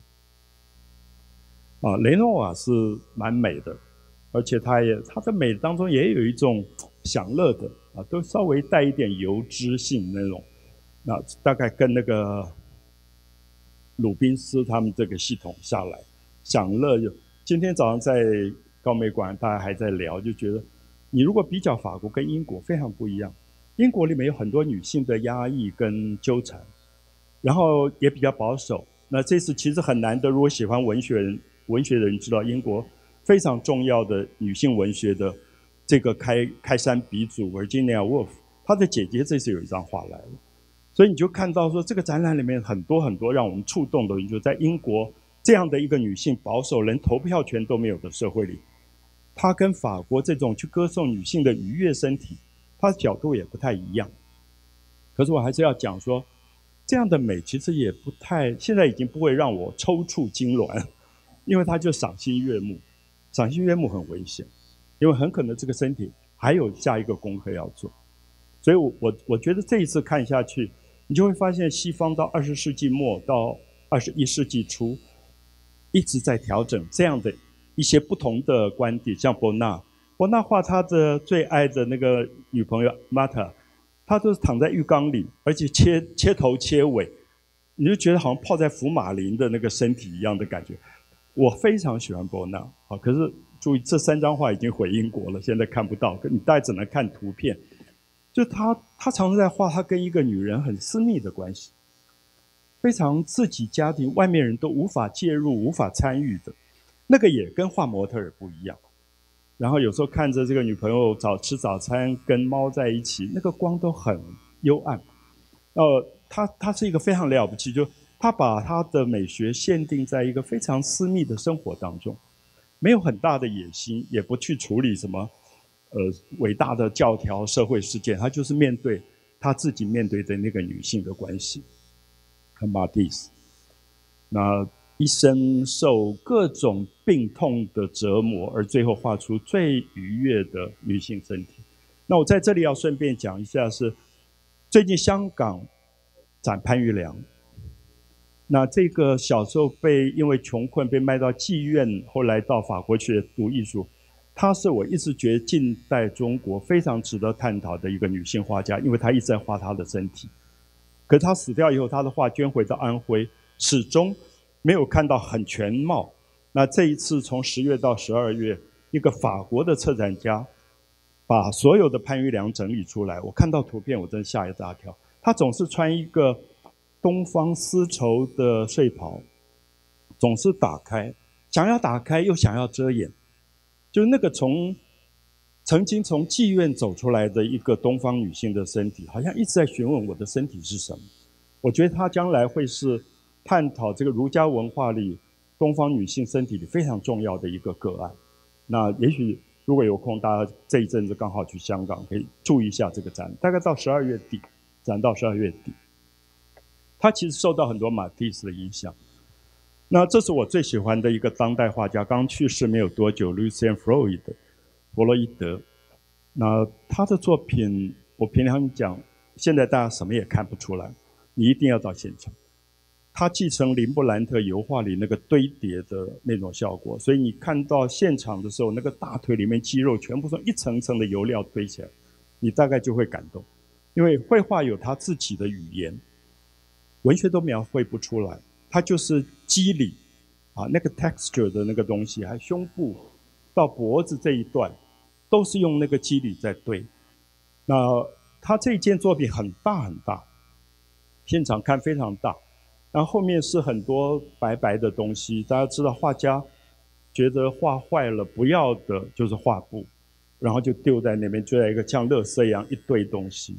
雷诺瓦是蛮美的，而且他的美当中也有一种享乐的都稍微带一点油脂性那种，那大概跟那个鲁宾斯他们这个系统下来，享乐。今天早上在高美馆大家还在聊，就觉得你如果比较法国跟英国非常不一样，英国里面有很多女性的压抑跟纠缠，然后也比较保守。那这次其实很难得，如果喜欢文学的人知道，英国非常重要的女性文学的这个开山鼻祖 Virginia Woolf， 她的姐姐这次有一张画来了，所以你就看到说这个展览里面很多很多让我们触动的东西，就在英国这样的一个女性保守连投票权都没有的社会里，她跟法国这种去歌颂女性的愉悦身体，她的角度也不太一样。可是我还是要讲说，这样的美其实也不太，现在已经不会让我抽搐痉挛，因为它就赏心悦目。赏心悦目很危险，因为很可能这个身体还有下一个功课要做。所以我觉得这一次看下去，你就会发现西方到20世纪末到21世纪初一直在调整这样的一些不同的观点。像伯纳画他的最爱的那个女朋友玛塔，他都是躺在浴缸里，而且切头切尾，你就觉得好像泡在福马林的那个身体一样的感觉。我非常喜欢伯纳，可是注意这3张画已经回英国了，现在看不到，你大概只能看图片。就他常常在画他跟一个女人很私密的关系，非常自己家庭外面人都无法介入、无法参与的，那个也跟画模特儿不一样。然后有时候看着这个女朋友吃早餐，跟猫在一起，那个光都很幽暗。他是一个非常了不起，就他把他的美学限定在一个非常私密的生活当中，没有很大的野心，也不去处理什么伟大的教条社会事件，他就是面对他自己面对的那个女性的关系。和马蒂斯，那一生受各种病痛的折磨，而最后画出最愉悦的女性身体。那我在这里要顺便讲一下，是最近香港展潘玉良。那这个小时候因为穷困被卖到妓院，后来到法国去读艺术，她是我一直觉得近代中国非常值得探讨的一个女性画家，因为她一直在画她的身体。可是她死掉以后，她的画捐回到安徽，始终没有看到很全貌。那这一次从10月到12月，一个法国的策展家把所有的潘玉良整理出来，我看到图片我真吓一大跳。她总是穿一个东方丝绸的睡袍，总是想要打开又想要遮掩，就那个曾经从妓院走出来的一个东方女性的身体，好像一直在询问我的身体是什么。我觉得她将来会是探讨这个儒家文化里东方女性身体里非常重要的一个个案。那也许如果有空，大家这一阵子刚好去香港，可以注意一下这个展，大概到12月底，展到12月底。他其实受到很多马蒂斯的影响。那这是我最喜欢的一个当代画家，刚去世没有多久 ，Lucien 弗洛伊德。那他的作品，我平常讲，现在大家什么也看不出来，你一定要到现场。他继承林布兰特油画里那个堆叠的那种效果，所以你看到现场的时候，那个大腿里面肌肉全部是一层层的油料堆起来，你大概就会感动。因为绘画有他自己的语言，文学都描绘不出来，它就是肌理那个 texture 的那个东西，还有胸部到脖子这一段，都是用那个肌理在对。那他这件作品很大很大，现场看非常大，然后后面是很多白白的东西。大家知道画家觉得画坏了不要的就是画布，然后就丢在那边，就在一个像垃圾一样一堆东西。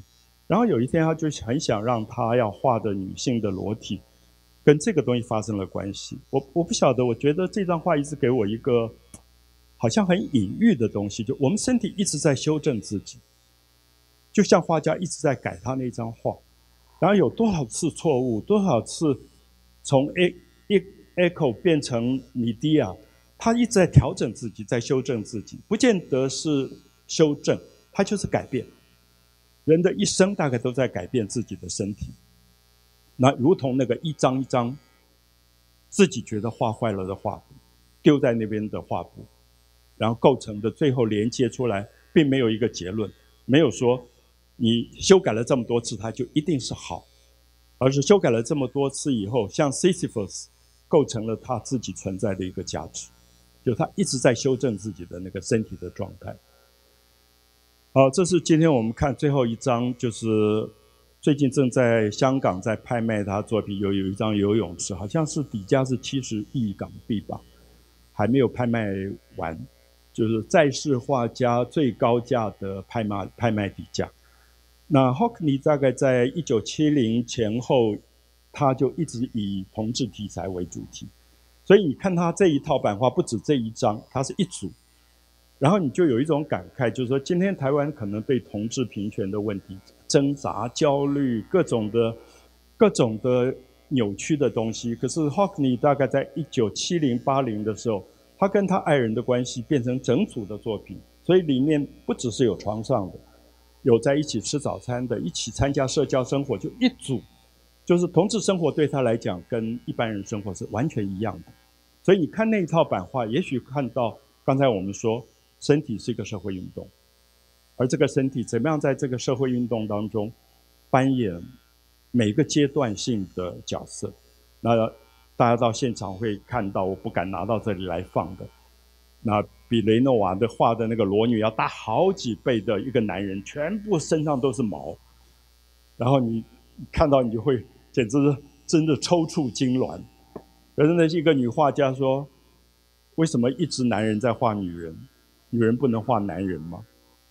然后有一天他就很想让他要画的女性的裸体跟这个东西发生了关系。我不晓得，我觉得这张画一直给我一个好像很隐喻的东西，就我们身体一直在修正自己，就像画家一直在改他那张画，然后有多少次错误，多少次从 echo 变成 media， 他一直在调整自己，在修正自己，不见得是修正，他就是改变。人的一生大概都在改变自己的身体，那如同那个一张一张自己觉得画坏了的画布，丢在那边的画布，然后构成的最后连接出来，并没有一个结论，没有说你修改了这么多次它就一定是好，而是修改了这么多次以后，像 Sisyphus 构成了他自己存在的一个价值，就他一直在修正自己的那个身体的状态。好，这是今天我们看最后一张，就是最近正在香港在拍卖他作品，有一张游泳池，好像是底价是70亿港币吧，还没有拍卖完，就是在世画家最高价的拍卖底价。那 Hockney 大概在1970前后，他就一直以同志题材为主题，所以你看他这一套版画不止这一张，它是一组。然后你就有一种感慨，就是说今天台湾可能对同志平权的问题挣扎、焦虑，各种的扭曲的东西。可是 Hockney 大概在1970、80的时候，他跟他爱人的关系变成整组的作品，所以里面不只是有床上的，有在一起吃早餐的，一起参加社交生活，就一组，就是同志生活对他来讲跟一般人生活是完全一样的。所以你看那一套版画，也许看到刚才我们说身体是一个社会运动，而这个身体怎么样在这个社会运动当中扮演每个阶段性的角色。那大家到现场会看到，我不敢拿到这里来放的，那比雷诺瓦的画的那个裸女要大好几倍的一个男人，全部身上都是毛，然后你看到你就会简直真的抽搐痉挛。可是那是一个女画家说，为什么一直男人在画女人，女人不能画男人吗？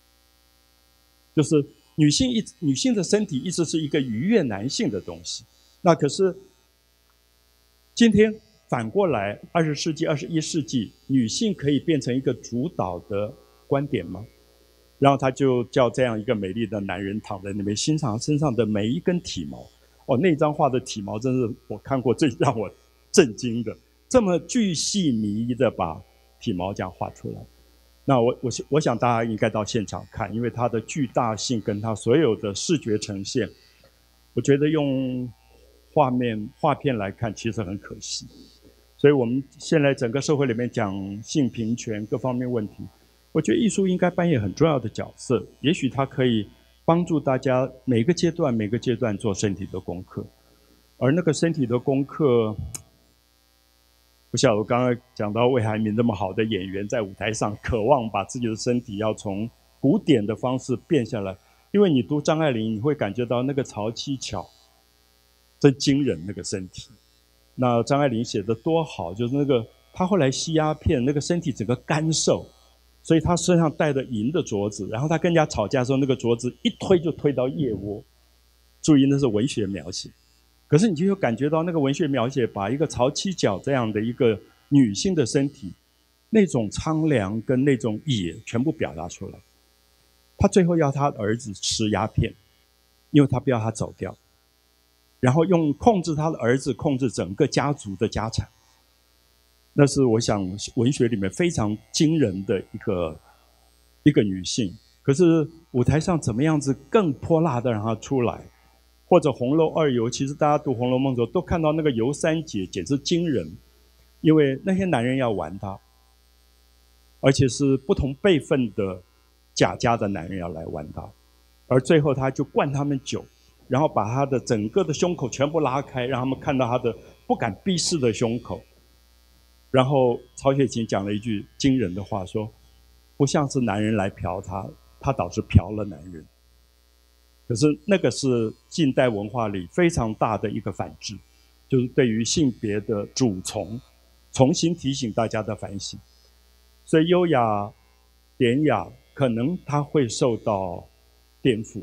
就是女性的身体一直是一个愉悦男性的东西，那可是今天反过来20世纪、21世纪，女性可以变成一个主导的观点吗？然后他就叫这样一个美丽的男人躺在那边，欣赏身上的每一根体毛。哦，那张画的体毛真是我看过最让我震惊的，这么巨细靡遗的把体毛这样画出来。那我想大家应该到现场看，因为它的巨大性跟它所有的视觉呈现，我觉得用画片来看其实很可惜。所以我们现在整个社会里面讲性平权各方面问题，我觉得艺术应该扮演很重要的角色，也许它可以帮助大家每个阶段做身体的功课，而那个身体的功课，不晓得我刚刚讲到魏海敏这么好的演员，在舞台上渴望把自己的身体要从古典的方式变下来，因为你读张爱玲，你会感觉到那个曹七巧真惊人，那个身体。那张爱玲写的多好，就是那个她后来吸鸦片，那个身体整个干瘦，所以她身上带着银的镯子，然后她跟人家吵架的时候，那个镯子一推就推到腋窝。注意，那是文学描写。可是你就有感觉到那个文学描写把一个曹七巧这样的一个女性的身体，那种苍凉跟那种野全部表达出来。他最后要他儿子吃鸦片，因为他不要他走掉，然后用控制他的儿子控制整个家族的家产。那是我想文学里面非常惊人的一个女性。可是舞台上怎么样子更泼辣的让她出来，或者红楼二游，其实大家读《红楼梦》的时候都看到那个尤三姐简直惊人，因为那些男人要玩她，而且是不同辈分的贾家的男人要来玩她，而最后他就灌他们酒，然后把他的整个的胸口全部拉开，让他们看到他的不敢逼视的胸口。然后曹雪芹讲了一句惊人的话，说不像是男人来嫖她，她倒是嫖了男人。可是那个是近代文化里非常大的一个反制，就是对于性别的主从重新提醒大家的反省。所以优雅典雅可能它会受到颠覆，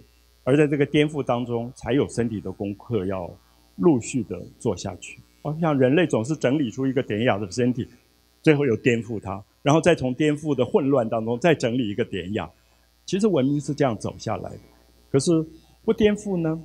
而在这个颠覆当中，才有身体的功课要陆续的做下去。像人类总是整理出一个典雅的身体，最后又颠覆它，然后再从颠覆的混乱当中再整理一个典雅。其实文明是这样走下来的，可是不颠覆呢？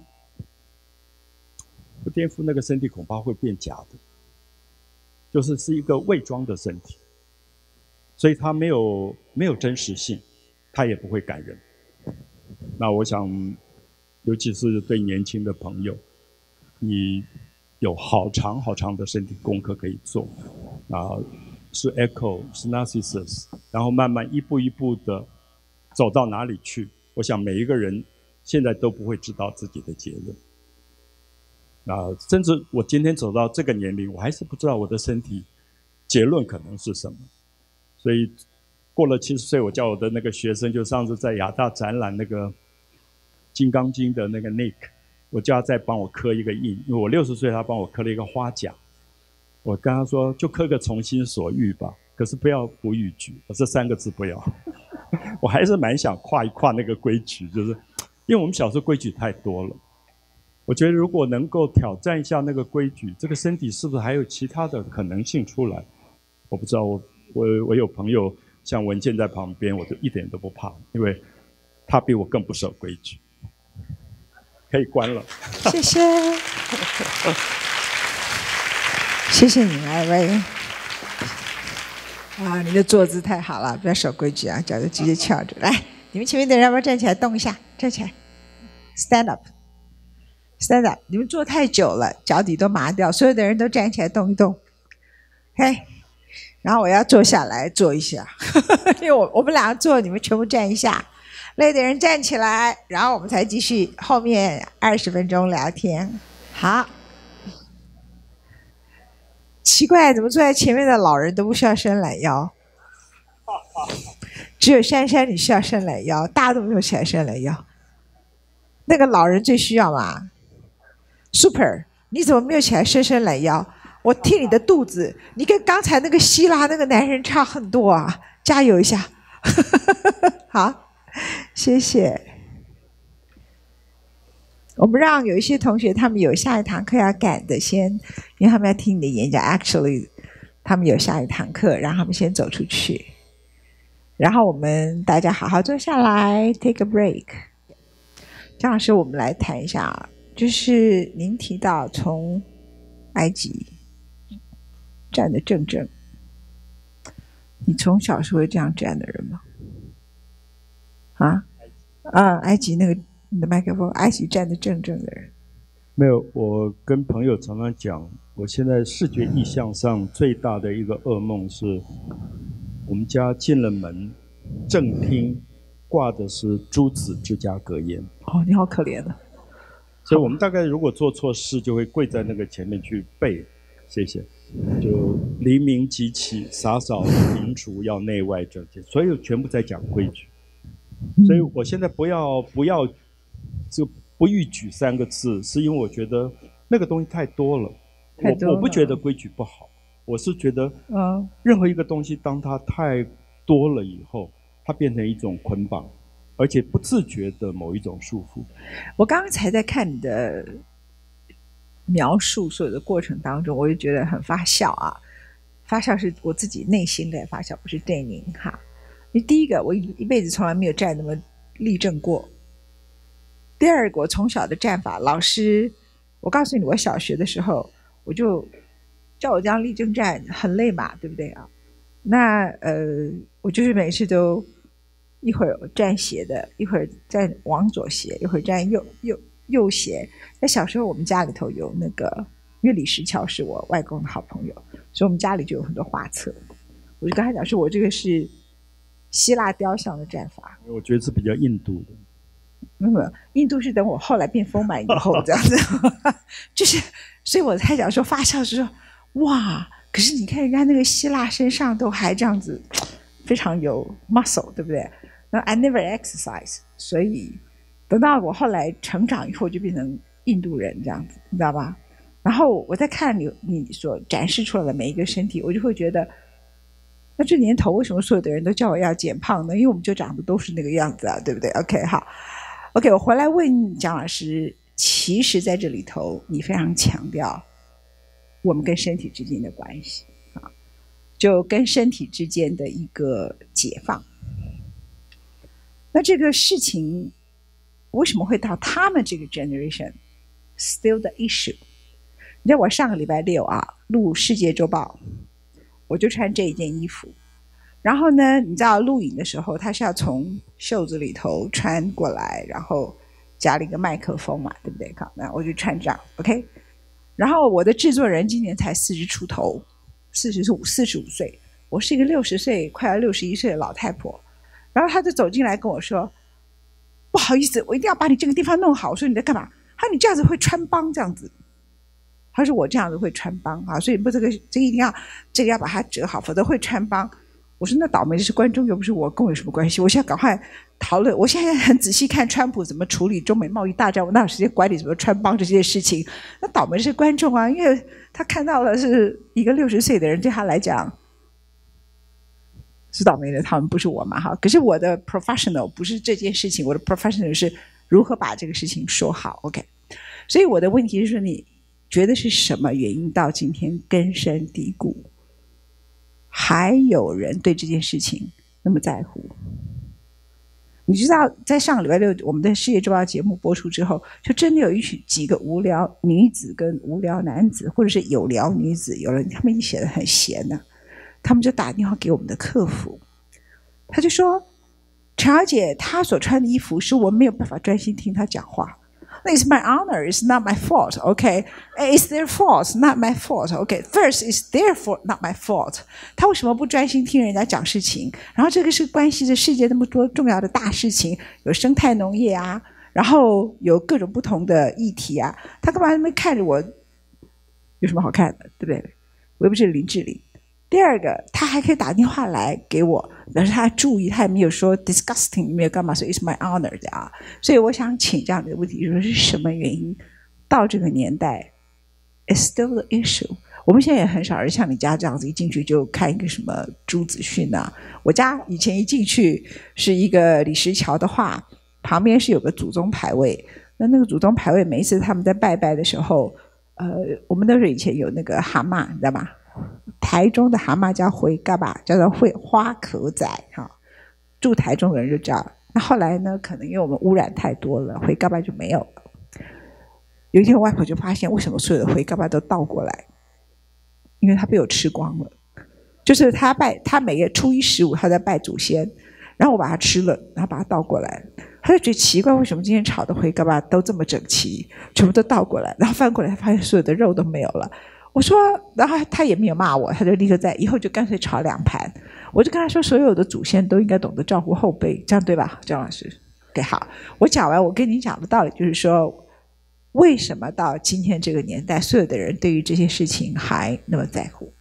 不颠覆那个身体恐怕会变假的，是一个伪装的身体，所以它没有真实性，它也不会感人。那我想，尤其是对年轻的朋友，你有好长好长的身体功课可以做，是 Echo， 是 Narcissus， 然后慢慢一步一步的走到哪里去。我想每一个人现在都不会知道自己的结论。甚至我今天走到这个年龄，我还是不知道我的身体结论可能是什么。所以过了70岁，我叫我的那个学生，就上次在亚大展览那个《金刚经》的那个 Nick， 我叫他再帮我刻一个印，因为我60岁，他帮我刻了一个花甲。我跟他说，就刻个从心所欲吧，可是不要不逾矩，这3个字不要。我还是蛮想跨一跨那个规矩，因为我们小时候规矩太多了。我觉得如果能够挑战一下那个规矩，这个身体是不是还有其他的可能性出来？我不知道。我有朋友像文健在旁边，我就一点都不怕，因为他比我更不守规矩。可以关了。 谢谢。谢谢你，艾薇。你的坐姿太好了，不要守规矩啊，脚就直接翘着。来，你们前面的人要不要站起来动一下？站起来 ，stand up。Stand up！ 你们坐太久了，脚底都麻掉，所有的人都站起来动一动。OK， 然后我要坐下来坐一下，因为我们两个坐，你们全部站一下。累的人站起来，然后我们才继续后面20分钟聊天。好，奇怪，怎么坐在前面的老人都不需要伸懒腰？只有珊珊你需要伸懒腰，大家都没有起来伸懒腰。那个老人最需要嘛。Super， 你怎么没有起来伸懒腰？我替你的肚子，你跟刚才那个希腊那个男人差很多啊！加油一下。好，谢谢。我们让有一些同学他们有下一堂课要赶的先，因为他们要听你的演讲。Actually， 他们有下一堂课，让他们先走出去。然后我们大家好好坐下来 ，take a break。张老师，我们来谈一下。就是您提到从埃及站得正正，你从小是会这样站的人吗？埃及那个你的麦克风，埃及站得正正的人。 没有，我跟朋友常常讲，我现在视觉意象上最大的一个噩梦是，我们家进了门，正厅挂的是诸子之家格言。 你好可怜啊！ 所以我们大概如果做错事，就会跪在那个前面去背，谢谢。就黎明即起，洒扫庭除，要内外整洁，所有全部在讲规矩。所以我现在不要就不逾矩3个字，是因为我觉得那个东西太多了。我不觉得规矩不好，我是觉得任何一个东西当它太多了以后，它变成一种捆绑。而且不自觉的某一种束缚。 我刚才在看你的描述所有的过程当中，我就觉得很发笑啊！发笑是我自己内心的发笑，不是对您哈。因为第一个，我一辈子从来没有站那么立正过；第二个，我从小的站法，老师，我告诉你，我小学的时候，我就叫我这样立正站，很累嘛，对不对啊？那我就是每次都。一会儿站斜的，一会儿站往左斜，一会儿站右斜。在小时候，我们家里头有那个，因为李石桥是我外公的好朋友，所以我们家里就有很多画册。我就跟他讲说，我这个是希腊雕像的站法。 我觉得是比较印度的。 没有，印度是等我后来变丰满以后这样子。就是，所以我才讲说发笑是说，哇！可是你看人家那个希腊身上都还这样子，非常有 muscle， 对不对？那 I never exercise， 所以等到我后来成长以后，就变成印度人这样子，你知道吧？然后我在看你所展示出来的每一个身体，我就会觉得，那这年头为什么所有的人都叫我要减胖呢？因为我们就长得都是那个样子啊，对不对 ？OK， 好， OK， 我回来问蒋老师，其实在这里头，你非常强调我们跟身体之间的关系啊，就跟身体之间的一个解放。那这个事情为什么会到他们这个 generation still the issue？ 你知道我上个礼拜六啊录《世界周报》，我就穿这一件衣服。然后呢，你知道录影的时候，他是要从袖子里头穿过来，然后加了一个麦克风嘛，对不对？好，那我就穿这样 ，OK。然后我的制作人今年才40出头，45岁，我是一个60岁快要61岁的老太婆。然后他就走进来跟我说：“不好意思，我一定要把你这个地方弄好。”我说：“你在干嘛？”他说：“你这样子会穿帮，这样子。”他说：“我这样子会穿帮啊，所以不这个一定要这个要把它折好，否则会穿帮。”我说那倒霉的是观众，又不是我，跟我有什么关系？我现在赶快讨论。我现在很仔细看川普怎么处理中美贸易大战，我哪有时间管理什么穿帮这些事情？那倒霉的是观众啊，因为他看到了是一个60岁的人，对他来讲是倒霉的，他们不是我嘛哈。可是我的 professional 不是这件事情，我的 professional 是如何把这个事情说好 ，OK？ 所以我的问题是说，你觉得是什么原因到今天根深蒂固？还有人对这件事情那么在乎？你知道，在上个礼拜六我们的《世界周报》节目播出之后，就真的有几个无聊女子跟无聊男子，或者是有聊女子，有人他们写得很闲呢、他们就打电话给我们的客服，他就说：“陈小姐，她所穿的衣服是我没有办法专心听她讲话。” It's my honor. It's not my fault. Okay, it's their fault, not my fault. Okay, first, it's their fault, not my fault. 他为什么不专心听人家讲事情？然后这个是关系着世界那么多重要的大事情，有生态农业啊，然后有各种不同的议题啊，他干嘛那么看着我？有什么好看的？对不对？我又不是林志玲。第二个，他还可以打电话来给我，但是他注意，他也没有说 disgusting， 没有干嘛，所以 it's my honor 的啊。所以我想请这样的问题，说是什么原因到这个年代 is still the issue？ 我们现在也很少人像你家这样子一进去就看一个什么朱子训啊。我家以前一进去是一个李石桥的画，旁边是有个祖宗牌位。那个祖宗牌位，每一次他们在拜拜的时候，我们都是以前有那个蛤蟆，你知道吗？台中的蛤蟆叫灰嘎巴，叫做花壳仔哈。住台中的人就知道。那后来呢，可能因为我们污染太多了，灰嘎巴就没有了。有一天，我外婆就发现，为什么所有的灰嘎巴都倒过来？因为他被我吃光了。就是他每个初一十五他在拜祖先，然后我把它吃了，然后把它倒过来。他就觉得奇怪，为什么今天炒的灰嘎巴都这么整齐，全部都倒过来，然后翻过来，发现所有的肉都没有了。我说，然后他也没有骂我，他就立刻以后就干脆炒2盘。我就跟他说，所有的祖先都应该懂得照顾后辈，这样对吧，张老师？对，好，我讲完，我跟你讲的道理就是说，为什么到今天这个年代，所有的人对于这些事情还那么在乎？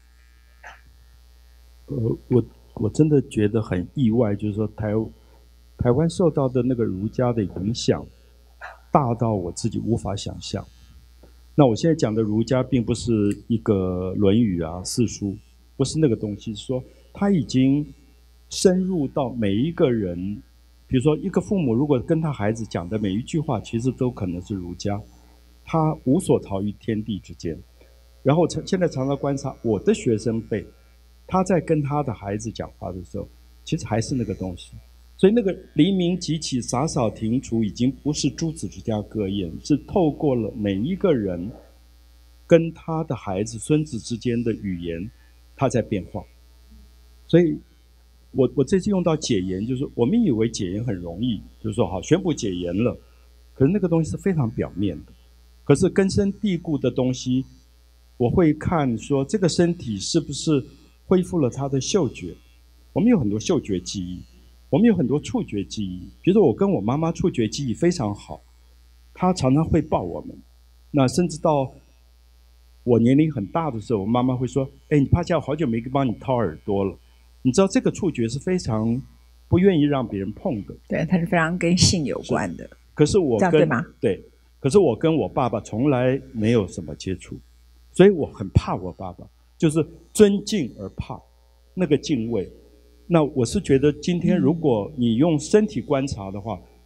我真的觉得很意外，就是说台湾受到的那个儒家的影响，大到我自己无法想象。那我现在讲的儒家并不是一个《论语》啊、四书，不是那个东西，是说他已经深入到每一个人。比如说，一个父母如果跟他孩子讲的每一句话，其实都可能是儒家，他无所逃于天地之间。然后现在常常观察我的学生辈，他在跟他的孩子讲话的时候，其实还是那个东西。所以那个黎明即起，洒扫庭除，已经不是诸子之家各宴，是透过了每一个人跟他的孩子、孙子之间的语言，他在变化。所以我这次用到解严，就是我们以为解严很容易，就是说好宣布解严了，可是那个东西是非常表面的。可是根深蒂固的东西，我会看说这个身体是不是恢复了他的嗅觉。我们有很多嗅觉记忆，我们有很多触觉记忆。比如说我跟我妈妈触觉记忆非常好，她常常会抱我们。那甚至到我年龄很大的时候，我妈妈会说：“哎，你趴下，我好久没帮你掏耳朵了。”你知道这个触觉是非常不愿意让别人碰的。 对，它是非常跟性有关的。 可是我跟这样对吗？ 对，可是我跟我爸爸从来没有什么接触，所以我很怕我爸爸，就是尊敬而怕那个敬畏。那我是觉得今天如果你用身体观察的话，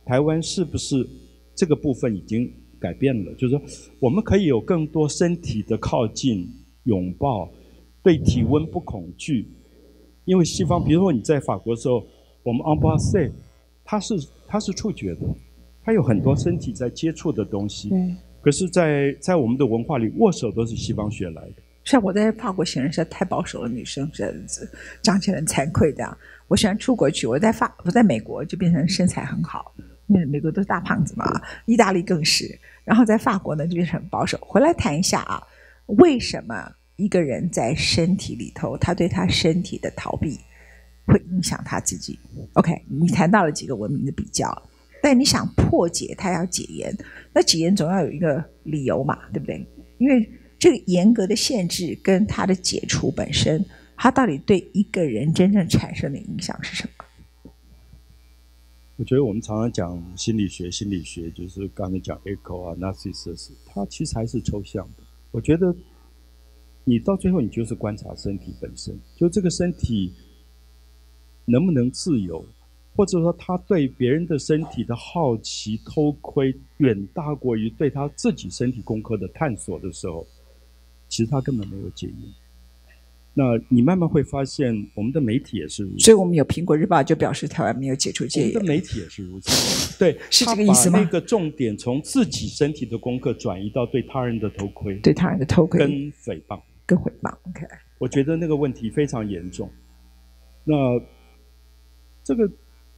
台湾是不是这个部分已经改变了？就是说，我们可以有更多身体的靠近、拥抱，对体温不恐惧。因为西方，比如说你在法国的时候，我们 embrasse， 它是触觉的，它有很多身体在接触的东西。可是在我们的文化里，握手都是西方学来的。 像我在法国显然是太保守的女生，这样子讲起来很惭愧这样。我喜欢出国去，我在美国就变成身材很好，因为美国都是大胖子嘛，意大利更是。然后在法国呢就变成很保守。回来谈一下啊，为什么一个人在身体里头，他对他身体的逃避会影响他自己 ？OK， 你谈到了几个文明的比较，但你想破解他要解严，那解严总要有一个理由嘛，对不对？因为这个严格的限制跟它的解除本身，它到底对一个人真正产生的影响是什么？ 我觉得我们常常讲心理学就是刚才讲 echo 啊 narcissus， 它其实还是抽象的。我觉得你到最后你就是观察身体本身，就这个身体能不能自由，或者说他对别人的身体的好奇偷窥远大过于对他自己身体功课的探索的时候，其实他根本没有解严。那你慢慢会发现，我们的媒体也是如此。 所以我们有苹果日报就表示台湾没有解除戒严。 我们的媒体也是如此。对， 是这个意思吗？ 把那个重点从自己身体的功课转移到对他人的偷窥， 对他人的偷窥跟诽谤， 跟诽谤。OK， 我觉得那个问题非常严重。那这个。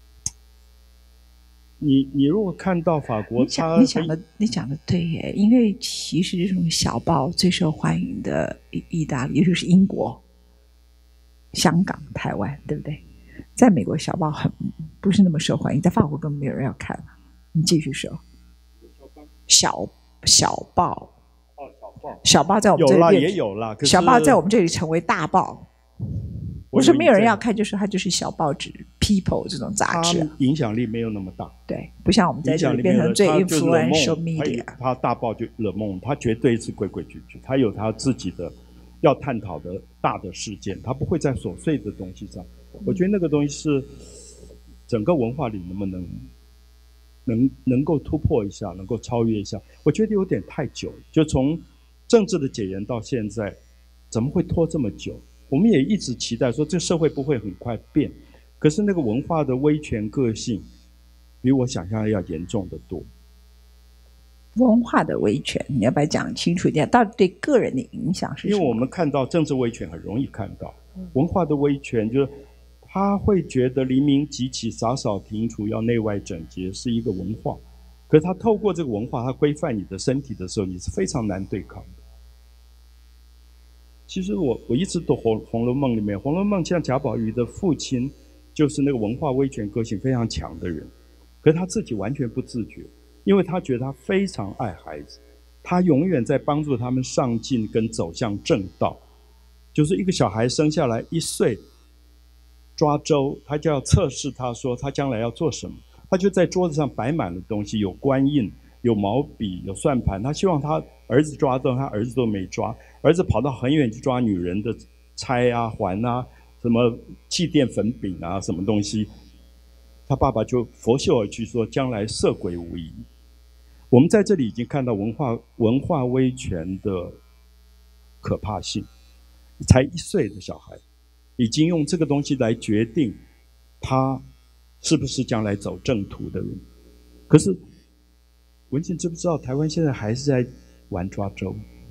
你如果看到法国， 你讲的对耶，因为其实这种小报最受欢迎的意大利，也就是英国、香港、台湾，对不对？在美国小报不是那么受欢迎，在法国根本没有人要看。你继续说，小报，小报在我们这里有啦也有啦， 小报在我们这里成为大报。我说没有人要看，就是它就是小报纸 People 这种杂志， 影响力没有那么大。 对，不像我们在这里变成最 influential media。 它大报就Le Monde，它绝对是规规矩矩，它有它自己的要探讨的大的事件，它不会在琐碎的东西上。我觉得那个东西是整个文化里能不能够突破一下，能够超越一下。我觉得有点太久，就从政治的解严到现在，怎么会拖这么久？我们也一直期待说这社会不会很快变，可是那个文化的威权个性比我想象要严重得多。 文化的威权，你要不要讲清楚一点？到底对个人的影响是什么？ 因为我们看到政治威权很容易看到，文化的威权就是他会觉得黎明即起，洒扫庭除，要内外整洁是一个文化，可是他透过这个文化，他规范你的身体的时候，你是非常难对抗的。其实我一直读《红楼梦》里面，《红楼梦》像贾宝玉的父亲，就是那个文化威权个性非常强的人，可是他自己完全不自觉，因为他觉得他非常爱孩子，他永远在帮助他们上进跟走向正道。就是一个小孩生下来1岁，抓周，他就要测试他说他将来要做什么，他就在桌子上摆满了东西，有官印，有毛笔，有算盘，他希望他儿子抓到，他儿子都没抓，儿子跑到很远去抓女人的钗啊、环啊、什么气垫粉饼啊，什么东西，他爸爸就拂袖而去说将来色鬼无疑。我们在这里已经看到文化威权的可怕性，才1岁的小孩已经用这个东西来决定他是不是将来走正途的人。可是文茜知不知道台湾现在还是在玩抓周，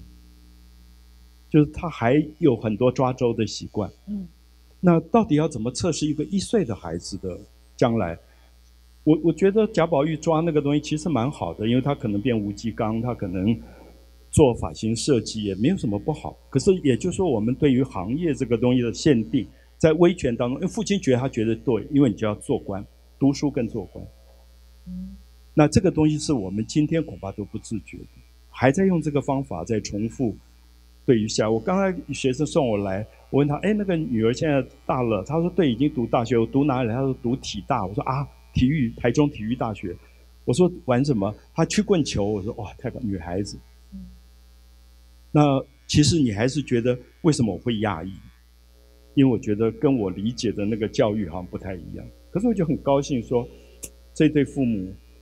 就是他还有很多抓周的习惯。那到底要怎么测试一个1岁的孩子的将来？我觉得贾宝玉抓那个东西其实蛮好的，因为他可能变吴季刚，他可能做发型设计也没有什么不好。可是也就是说，我们对于行业这个东西的限定，在威权当中，因为父亲觉得对，因为你就要做官，读书跟做官。那这个东西是我们今天恐怕都不自觉的，还在用这个方法在重复对于下。我刚才学生送我来，我问他，那个女儿现在大了，他说对，已经读大学。我读哪里？他说读体大。我说啊，台中体育大学。我说玩什么？他曲棍球。我说哇，太棒，女孩子。那其实你还是觉得为什么我会讶异？因为我觉得跟我理解的那个教育好像不太一样。可是我就很高兴说，这对父母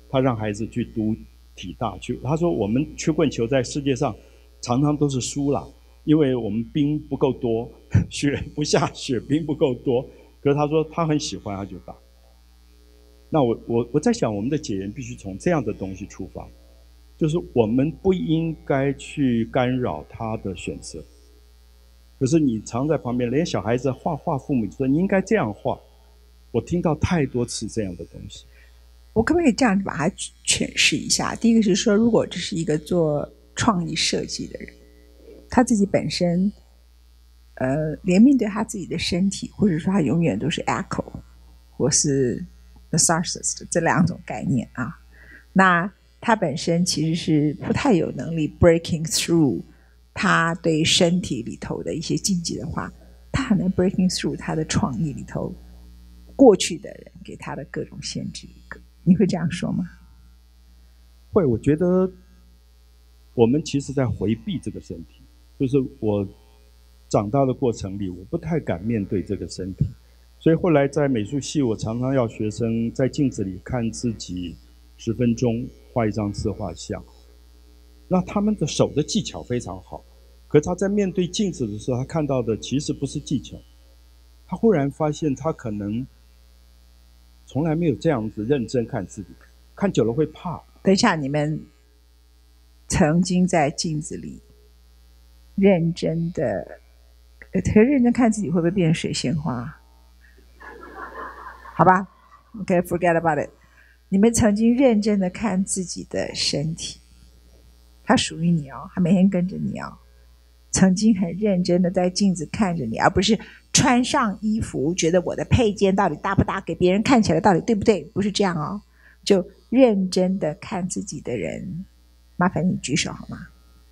他让孩子去读体大去。他说我们曲棍球在世界上常常都是输啦，因为我们兵不够多，雪不下雪，兵不够多。可是他说他很喜欢，他就打。那我在想，我们的解严必须从这样的东西出发，就是我们不应该去干扰他的选择。可是你常在旁边，连小孩子画画，父母就说你应该这样画。我听到太多次这样的东西。 我可不可以这样把它诠释一下？第一个是说，如果这是一个做创意设计的人，他自己本身，连面对他自己的身体，或者说他永远都是 echo， 或是 narcissist 这两种概念啊，那他本身其实是不太有能力 breaking through 他对身体里头的一些禁忌的话，他很难 breaking through 他的创意里头过去的人给他的各种限制。你会这样说吗？ 会，我觉得我们其实在回避这个身体，就是我长大的过程里，我不太敢面对这个身体，所以后来在美术系，我常常要学生在镜子里看自己10分钟画一张自画像。那他们的手的技巧非常好，可他在面对镜子的时候，他看到的其实不是技巧，他忽然发现他可能从来没有这样子认真看自己，看久了会怕。 等一下，你们曾经在镜子里认真的，认真看自己会不会变水仙花？好吧 ，OK， forget about it。你们曾经认真的看自己的身体，它属于你哦，它每天跟着你哦。曾经很认真的在镜子看着你，而不是穿上衣服觉得我的配件到底搭不搭，给别人看起来到底对不对，不是这样哦。就认真的看自己的人，麻烦你举手好吗？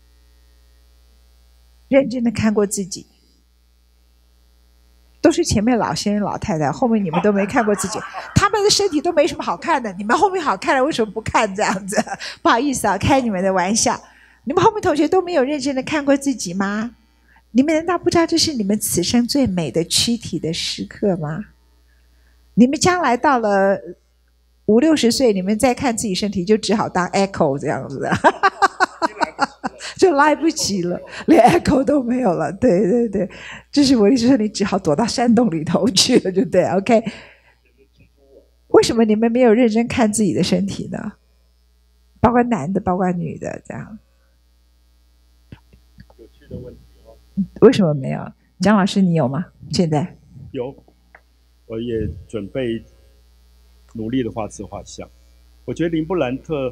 认真的看过自己，都是前面老先生老太太，后面你们都没看过自己，他们的身体都没什么好看的，你们后面好看了，为什么不看这样子？不好意思啊，开你们的玩笑。你们后面同学都没有认真的看过自己吗？你们难道不知道这是你们此生最美的躯体的时刻吗？你们将来到了50、60岁，你们再看自己身体，就只好当 echo 这样子，就来不及了，连 echo 都没有了。对对对，这是我意思说，你只好躲到山洞里头去了，就对。OK， 为什么你们没有认真看自己的身体呢？包括男的，包括女的，这样。 有趣的问题哦。 为什么没有？蒋老师，你有吗？现在有，我也准备努力的画自画像。我觉得林布兰特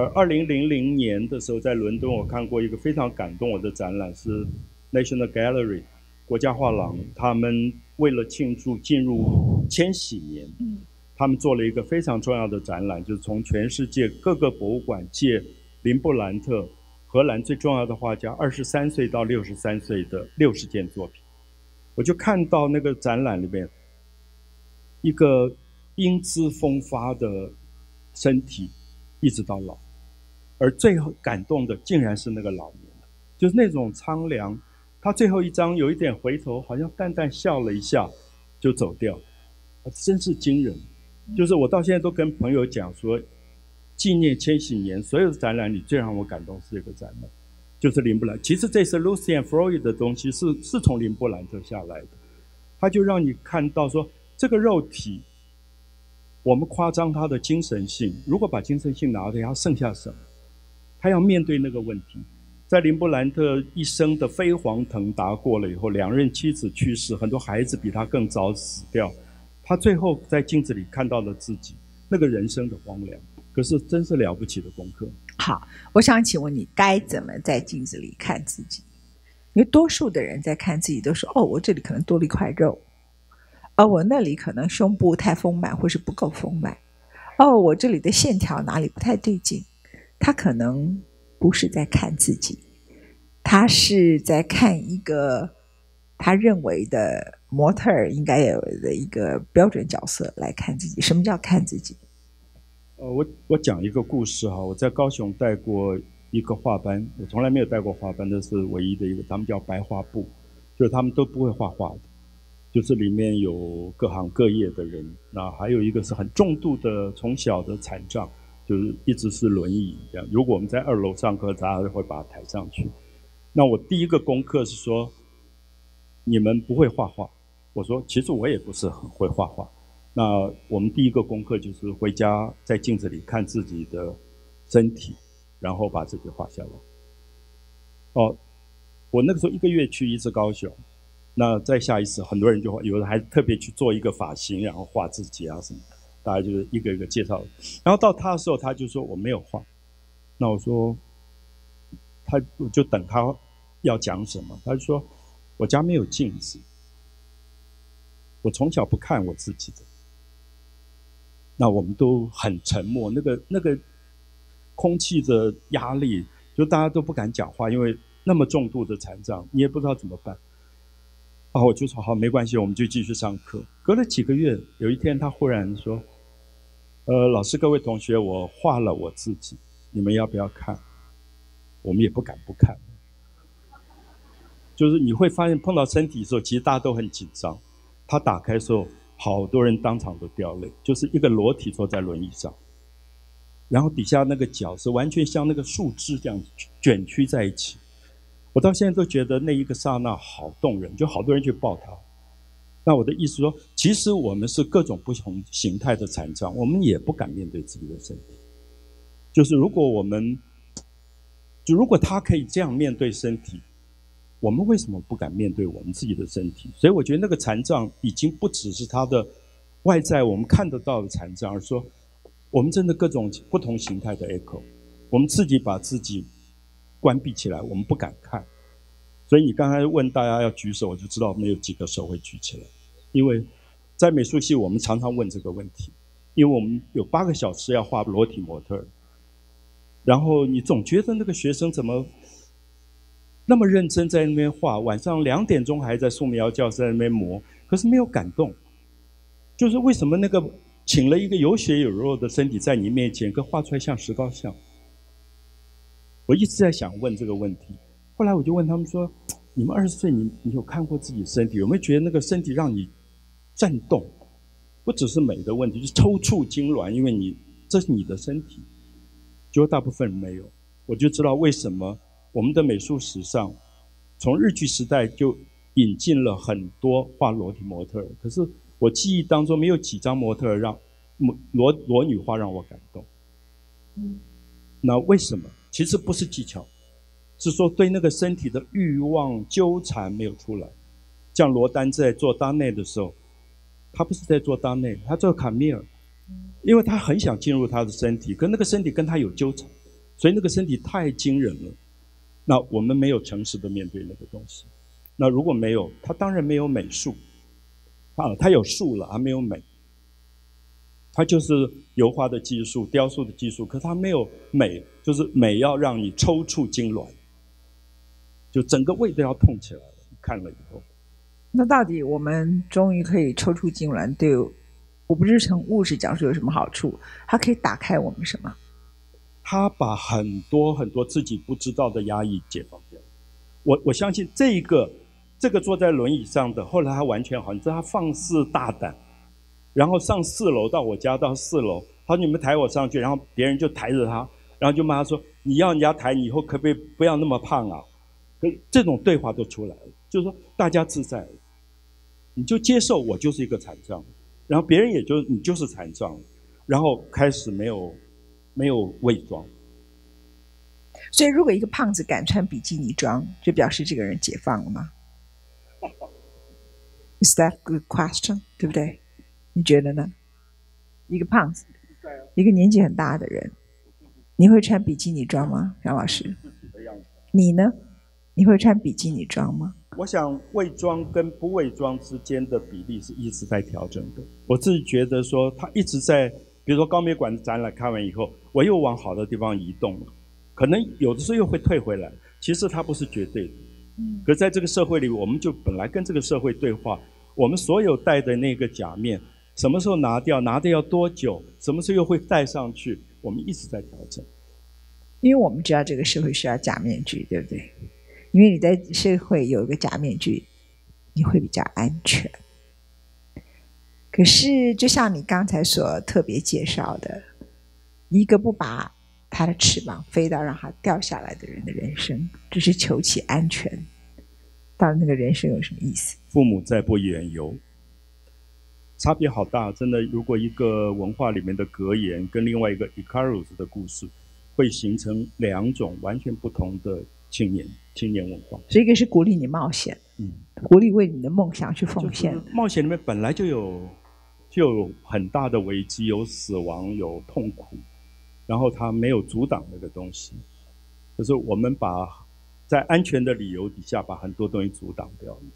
，2000年的时候在伦敦，我看过一个非常感动我的展览，是 National Gallery 国家画廊，他们为了庆祝进入千禧年，他们做了一个非常重要的展览，就是从全世界各个博物馆借林布兰特，荷兰最重要的画家，23岁到63岁的60件作品。我就看到那个展览里面一个英姿风发的身体一直到老，而最后感动的竟然是那个老年人，就是那种苍凉。他最后一张有一点回头，好像淡淡笑了一下就走掉，真是惊人。就是我到现在都跟朋友讲说，纪念千禧年所有的展览里最让我感动是一个展览，就是林布兰。其实这是 Lucian Freud 的东西，是从林布兰特下来的。他就让你看到说，这个肉体，我们夸张他的精神性，如果把精神性拿掉，他剩下什么？他要面对那个问题。在林布兰特一生的飞黄腾达过了以后，2任妻子去世，很多孩子比他更早死掉，他最后在镜子里看到了自己那个人生的荒凉。可是真是了不起的功课。 好，我想请问你该怎么在镜子里看自己？因为多数的人在看自己都说，哦，我这里可能多了一块肉，哦，我那里可能胸部太丰满或是不够丰满，哦，我这里的线条哪里不太对劲。他可能不是在看自己，他是在看一个他认为的模特儿应该有的一个标准角色来看自己。什么叫看自己？ 我讲一个故事哈，我在高雄带过一个画班，我从来没有带过画班，这是唯一的一个，他们叫白画部，就是他们都不会画画的，就是里面有各行各业的人，那还有一个是很重度的从小的残障， 就是一直是轮椅这样。如果我们在2楼上课，大家会把它抬上去。那我第一个功课是说，你们不会画画。我说其实我也不是很会画画。那我们第一个功课就是回家在镜子里看自己的身体，然后把自己画下来。哦，我那个时候1个月去一次高雄，那再下一次很多人就有的还特别去做一个发型，然后画自己啊什么，大家就是一个一个介绍。然后到他的时候，他就说我没有画。那我说，我就等他要讲什么，他就说我家没有镜子，我从小不看我自己的。那我们都很沉默，那个空气的压力，就大家都不敢讲话，因为那么重度的残障，你也不知道怎么办。啊，我就说好，没关系，我们就继续上课。隔了几个月，有一天他忽然说：“老师，各位同学，我画了我自己，你们要不要看？”我们也不敢不看。就是你会发现，碰到身体的时候，其实大家都很紧张。他打开的时候，好多人当场都掉泪，就是一个裸体坐在轮椅上，然后底下那个脚是完全像那个树枝这样卷曲在一起。我到现在都觉得那一个刹那好动人，就好多人去抱他。那我的意思说，其实我们是各种不同形态的残障，我们也不敢面对自己的身体。就是如果他可以这样面对身体，我们为什么不敢面对我们自己的身体？所以我觉得那个残障已经不只是他的外在我们看得到的残障，而是说我们真的各种不同形态的 echo， 我们自己把自己关闭起来，我们不敢看。所以你刚才问大家要举手，我就知道没有几个手会举起来。因为在美术系我们常常问这个问题，因为我们有8个小时要画裸体模特，然后你总觉得那个学生怎么那么认真在那边画，晚上2点钟还在素描教室在那边磨，可是没有感动。就是为什么那个请了一个有血有肉的身体在你面前，可画出来像石膏像？我一直在想问这个问题。后来我就问他们说，你们20岁，你有看过自己身体？有没有觉得那个身体让你颤动？不只是美的问题，就是抽搐痉挛，因为这是你的身体。结果大部分人没有。我就知道为什么我们的美术史上从日据时代就引进了很多画裸体模特，可是我记忆当中没有几张模特让裸女画让我感动。那为什么？其实不是技巧，是说对那个身体的欲望纠缠没有出来。像罗丹在做当内的时候，他不是在做当内，他做卡米尔，因为他很想进入他的身体，可那个身体跟他有纠缠，所以那个身体太惊人了。那我们没有诚实的面对那个东西。那如果没有，他当然没有美术。他有术了，他没有美。他就是油画的技术、雕塑的技术，可他没有美，就是美要让你抽搐痉挛，就整个胃都要痛起来了。看了以后， 那到底我们终于可以抽搐痉挛，对我不是从物质角度有什么好处？它可以打开我们什么？ 他把很多很多自己不知道的压抑解放掉。我相信这个坐在轮椅上的，后来他完全好，你知道他放肆大胆，然后上4楼到我家到4楼，他说你们抬我上去，然后别人就抬着他，然后就骂他说你要人家抬你以后可不可以不要那么胖啊？这种对话都出来了，就是说大家自在了，你就接受我就是一个残障，然后别人也就你就是残障，然后开始没有伪装。 所以如果一个胖子敢穿比基尼装，就表示这个人解放了吗？ Is that a good question？ 对不对？你觉得呢？一个胖子，一个年纪很大的人，你会穿比基尼装吗？杨老师，你呢？你会穿比基尼装吗？ 我想伪装跟不伪装之间的比例是一直在调整的。我自己觉得说，他一直在，比如说高美馆的展览看完以后，我又往好的地方移动了，可能有的时候又会退回来。其实它不是绝对的。可是在这个社会里，我们就本来跟这个社会对话，我们所有戴的那个假面，什么时候拿掉，拿掉要多久，什么时候又会戴上去，我们一直在调整。 因为我们知道这个社会需要假面具，对不对？因为你在社会有一个假面具，你会比较安全。可是就像你刚才所特别介绍的， 一个不把他的翅膀飞到让他掉下来的人的人生，只是求其安全，到底那个人生有什么意思？ 父母在不远游，差别好大，真的。如果一个文化里面的格言跟另外一个 Icarus 的故事，会形成两种完全不同的青年文化。 所以一个是鼓励你冒险，鼓励为你的梦想去奉献。 就是冒险里面本来就有很大的危机，有死亡，有痛苦，然后他没有阻挡那个东西，就是我们在安全的理由底下把很多东西阻挡掉了。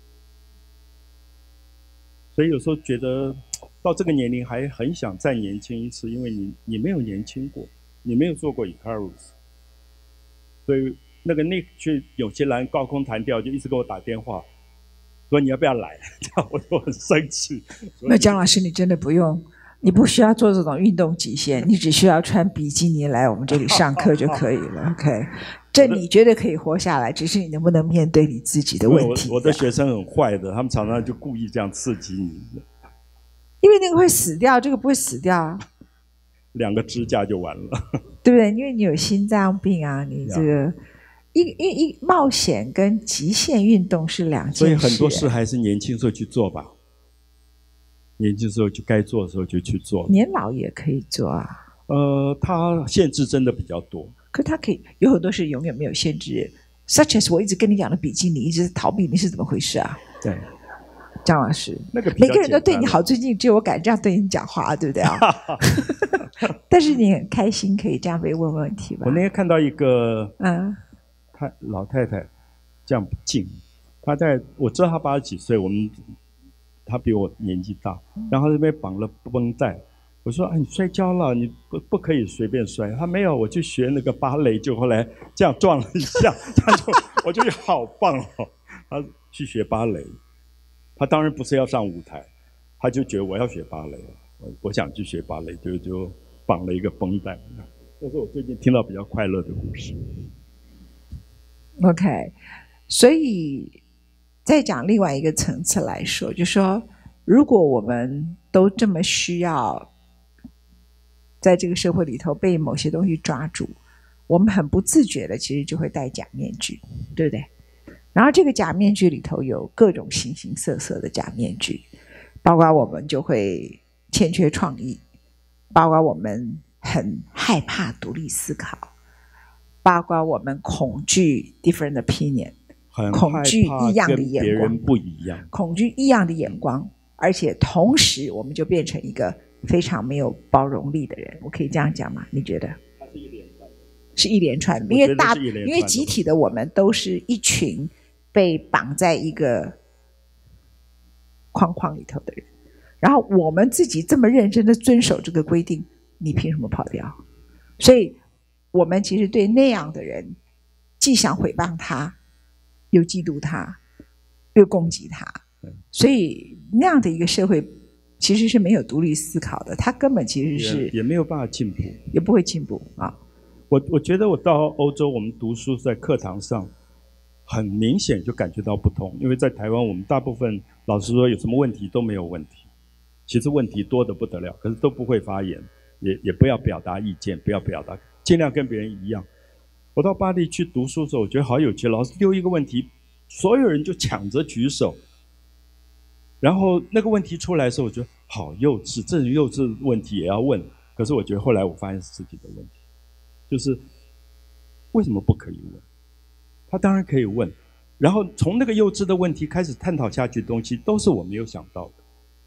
所以有时候觉得到这个年龄还很想再年轻一次，因为你没有年轻过，你没有做过 Icarus， 所以那个 Nick 去纽西兰高空弹跳就一直给我打电话，说你要不要来，这样我就很生气。 那姜老师你真的不用，你不需要做这种运动极限，你只需要穿比基尼来我们这里上课就可以了。OK， 这你觉得可以活下来，只是你能不能面对你自己的问题。 我的学生很坏的，他们常常就故意这样刺激你， 因为那个会死掉，这个不会死掉啊。 2个支架就完了， 对不对？因为你有心脏病啊，你这个一冒险跟极限运动是两件事。 所以很多事还是年轻时候去做吧，年轻时候就该做的时候就去做。 年老也可以做啊。 它限制真的比较多， 可它可以有很多是永远没有限制。Such as 我一直跟你讲的比基尼，一直逃避，你是怎么回事啊？ 对。 张老师， 那个每个人都对你好，最近只有我敢这样对你讲话，对不对啊？但是你很开心可以这样被问问题吧？ 我那天看到一个老太太，这样不敬。我知道她80几岁，她比我年纪大，然后她这边绑了绷带。我说：“你摔跤了，你不可以随便摔。”她没有，我去学那个芭蕾，就后来这样撞了一下，我就觉得好棒哦。她去学芭蕾。他当然不是要上舞台，他就觉得我要学芭蕾，我想去学芭蕾，就绑了一个绷带。这是我最近听到比较快乐的故事。 OK， 所以再讲另外一个层次来说，就是说，如果我们都这么需要在这个社会里头被某些东西抓住，我们很不自觉的其实就会戴假面具，对不对？然后这个假面具里头有各种形形色色的假面具，包括我们就会欠缺创意，包括我们很害怕独立思考，包括我们恐惧 different opinion， 恐惧异样的眼光， 不一样， 恐惧异样的眼光，而且同时我们就变成一个非常没有包容力的人。我可以这样讲吗？你觉得？是一连串，因为集体的我们都是一群被绑在一个框框里头的人，然后我们自己这么认真的遵守这个规定，你凭什么跑掉？所以我们其实对那样的人既想诽谤他，又嫉妒他，又攻击他，所以那样的一个社会其实是没有独立思考的，他根本其实是也没有办法进步， 也不会进步啊。 我觉得我到欧洲，我们读书在课堂上很明显就感觉到不同，因为在台湾我们大部分老师说有什么问题都没有问题，其实问题多得不得了，可是都不会发言，也不要表达意见，不要表达，尽量跟别人一样。我到巴黎去读书的时候，我觉得好有趣，老师丢一个问题，所有人就抢着举手，然后那个问题出来的时候，我觉得好幼稚，这种幼稚的问题也要问。可是我觉得后来我发现是自己的问题，就是为什么不可以问？他当然可以问，然后从那个幼稚的问题开始探讨下去的东西，都是我没有想到的。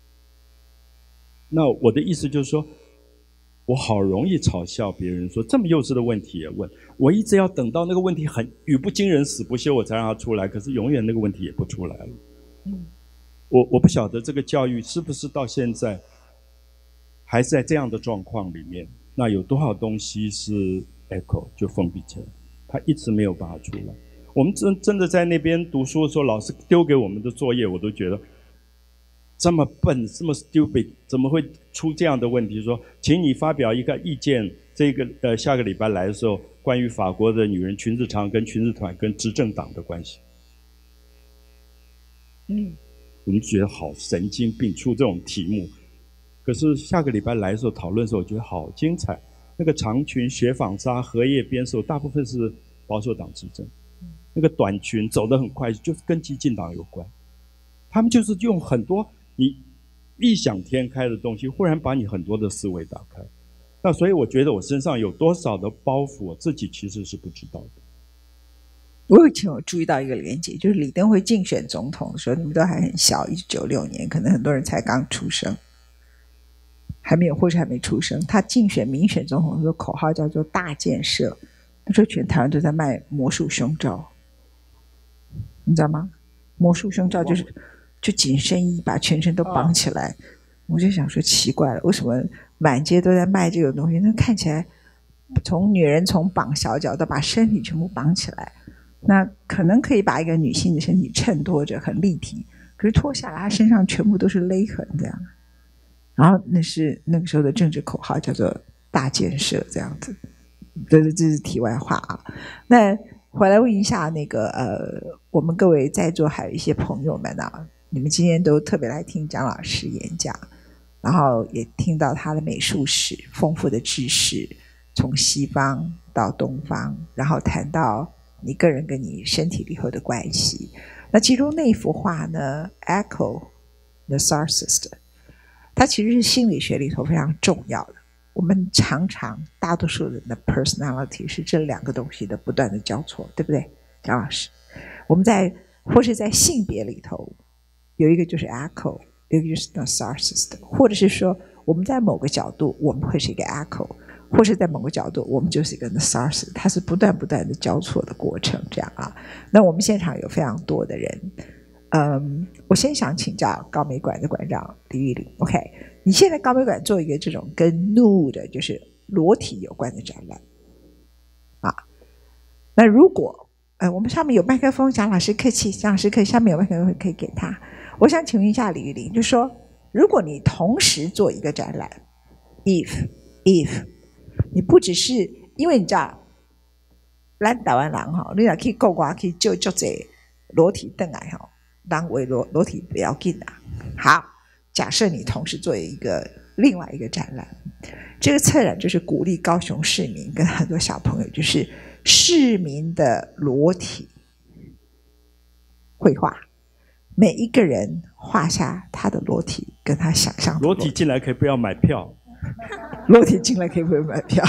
那我的意思就是说，我好容易嘲笑别人说这么幼稚的问题也问，我一直要等到那个问题很语不惊人死不休我才让它出来，可是永远那个问题也不出来了。我不晓得这个教育是不是到现在还是在这样的状况里面，那有多少东西是 echo 就封闭起来，它一直没有办法出来。我们真的在那边读书的时候，老师丢给我们的作业，我都觉得这么笨，这么 stupid， 怎么会出这样的问题？说，请你发表一个意见，这个下个礼拜来的时候，关于法国的女人裙子长跟裙子短跟执政党的关系。我们觉得好神经病，出这种题目。可是下个礼拜来的时候讨论的时候，我觉得好精彩。 那个长裙、雪纺纱、荷叶边袖，大部分是保守党执政。那个短裙走得很快，就是跟激进党有关。他们就是用很多你异想天开的东西，忽然把你很多的思维打开。那所以我觉得我身上有多少的包袱，我自己其实是不知道的。 我以前有注意到一个连结，就是李登辉竞选总统的时候，你们都还很小，1996年，可能很多人才刚出生，还没有或是还没出生。他竞选民选总统的时候，口号叫做大建设，那时候全台湾都在卖魔术胸罩，你知道吗？魔术胸罩就是就紧身衣把全身都绑起来，我就想说奇怪了，为什么满街都在卖这个东西？那看起来女人从绑小脚到把身体全部绑起来，那可能可以把一个女性的身体衬托着很立体，可是脱下来她身上全部都是勒痕这样。然后那是那个时候的政治口号叫做大建设这样子。这是题外话啊。那回来问一下那个我们各位在座还有一些朋友们啊，你们今天都特别来听蒋老师演讲，然后也听到他的美术史丰富的知识，从西方到东方，然后谈到你个人跟你身体里头的关系。那其中那一幅画呢 Echo the Narcissist， 它其实是心理学里头非常重要的。我们常常大多数人的 personality 是这两个东西的不断的交错，对不对，蒋老师？我们或是在性别里头有一个就是 echo， 有一个就是 narcissist， 或者是说我们在某个角度我们会是一个 echo， 或是在某个角度我们就是一个 narcissist， 它是不断的交错的过程这样啊。那我们现场有非常多的人，我先想请教高美馆的馆长李玉玲 OK， 你现在高美馆做一个这种跟 nude 就是裸体有关的展览啊，那如果我们上面有麦克风，蒋老师客气，蒋老师客气，下面有麦克风可以给他。我想请问一下李玉玲，就说如果你同时做一个展览 if 你不只是因为你知道咱台湾人哈，你若去国外去就这裸体回来哈，人为裸体不要紧啊。好，假设你同时做另外一个展览，这个策展就是鼓励高雄市民跟很多小朋友，就是市民的裸体绘画，每一个人画下他的裸体跟他想象的裸体进来可以不要买票， 裸体进来可以不要买票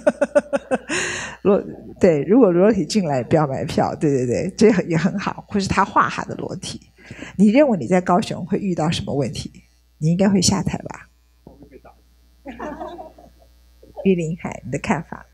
对，如果裸体进来不要买票，对，这也很好。或是他画他的裸体，你认为你在高雄会遇到什么问题？你应该会下台吧？玉林海，你的看法？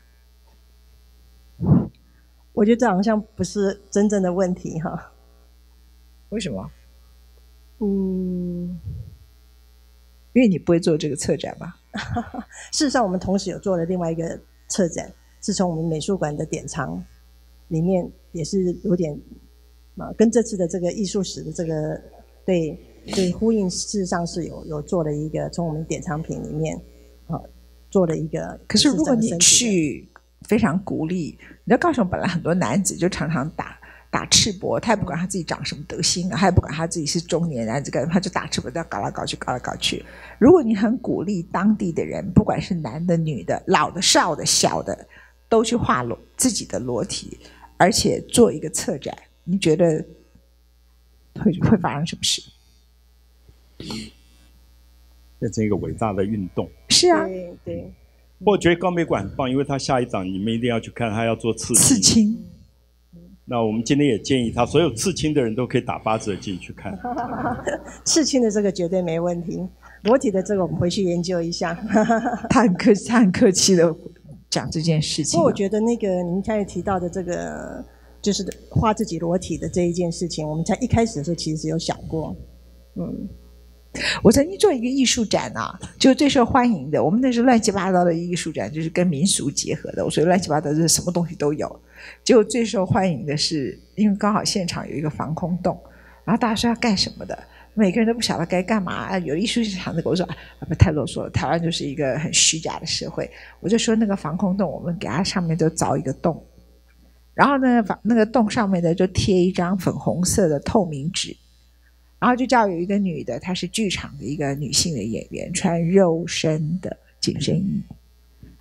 我觉得这好像不是真正的问题哈。 为什么？因为你不会做这个策展吧？ 事实上，我们同时有做了另外一个策展，是从我们美术馆的典藏里面，也是有点跟这次的这个艺术史的这个对呼应，事实上是有做了一个从我们典藏品里面做了一个。 可是如果你去非常鼓励，你知道高雄本来很多男子就常常打赤膊，他也不管他自己长什么德行啊，他也不管他自己是中年男子干，他就打赤膊，要搞来搞去。如果你很鼓励当地的人，不管是男的女的老的少的小的，都去画自己的裸体，而且做一个策展，你觉得会发生什么事？ 变成一个伟大的运动。 是啊， 对。 我觉得高美馆很棒，因为他下一档你们一定要去看，他要做刺青。 那我们今天也建议他，所有刺青的人都可以打8折进去看。 刺青的这个绝对没问题，裸体的这个我们回去研究一下。 他很客气的讲这件事情。 不过我觉得那个您刚才提到的这个，就是画自己裸体的这一件事情，我们在一开始的时候其实有想过。 我曾经做一个艺术展啊，就最受欢迎的，我们那是乱七八糟的艺术展，就是跟民俗结合的，所以乱七八糟就是什么东西都有。结果最受欢迎的是，因为刚好现场有一个防空洞，然后大家说要干什么的，每个人都不晓得该干嘛。有艺术场的跟我说不太啰嗦了，台湾就是一个很虚假的社会。我就说那个防空洞，我们给它上面都凿一个洞，然后呢，那个洞上面呢就贴一张粉红色的透明纸。然后就叫有一个女的，她是剧场的一个女性的演员，穿肉身的紧身衣，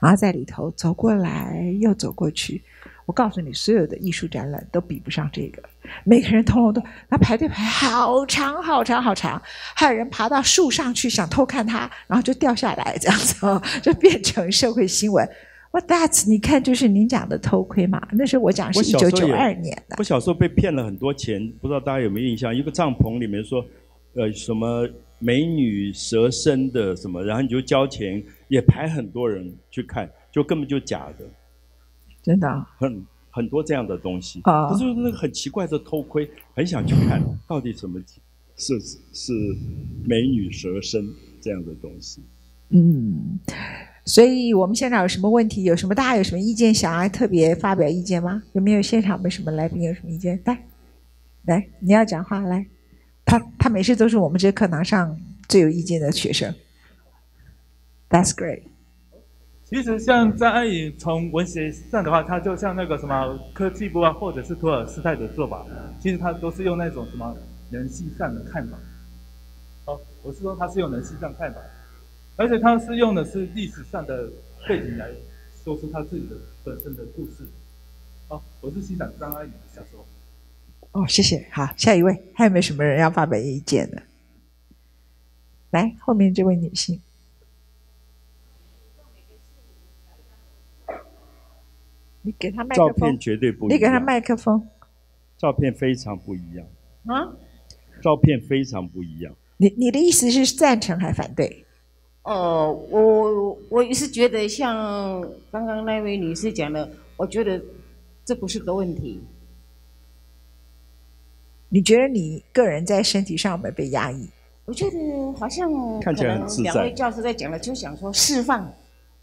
然后在里头走过来又走过去。我告诉你，所有的艺术展览都比不上这个。每个人通通都，那排队排好长好长好长，还有人爬到树上去想偷看它，然后就掉下来，这样子哦，就变成社会新闻。That's 你看，就是您讲的偷窥嘛。那时候我讲是1992年的。 我小时候被骗了很多钱，不知道大家有没有印象？一个帐篷里面说，什么美女蛇身的什么，然后你就交钱，也排很多人去看，就根本就假的。 真的、啊， 很多这样的东西， 可是那个很奇怪的偷窥，很想去看到底什么是美女蛇身这样的东西。 所以我们现场有什么问题？大家有什么意见想要特别发表意见吗？有没有现场没什么来宾有什么意见？来，你要讲话来。他每次都是我们这课堂上最有意见的学生。That's great。 其实像张安颖从文学上的话，他就像那个什么科技部啊，或者是托尔斯泰的做法，其实他都是用那种什么人性上的看法。我是说他是用人性上看法，而且他是用的是历史上的背景来说出他自己的本身的故事。我是欣赏张安颖的小说。 谢谢。好，下一位，还有没有什么人要发表意见的？来，后面这位女性。你给他麦克风。 照片绝对不一样。 你给他麦克风。 照片非常不一样。照片非常不一样。 你的意思是赞成还反对？ 我也是觉得像刚刚那位女士讲的，我觉得这不是个问题。 你觉得你个人在身体上有没有被压抑？ 我觉得好像看起来很自在。 两位教授在讲的，就想说释放，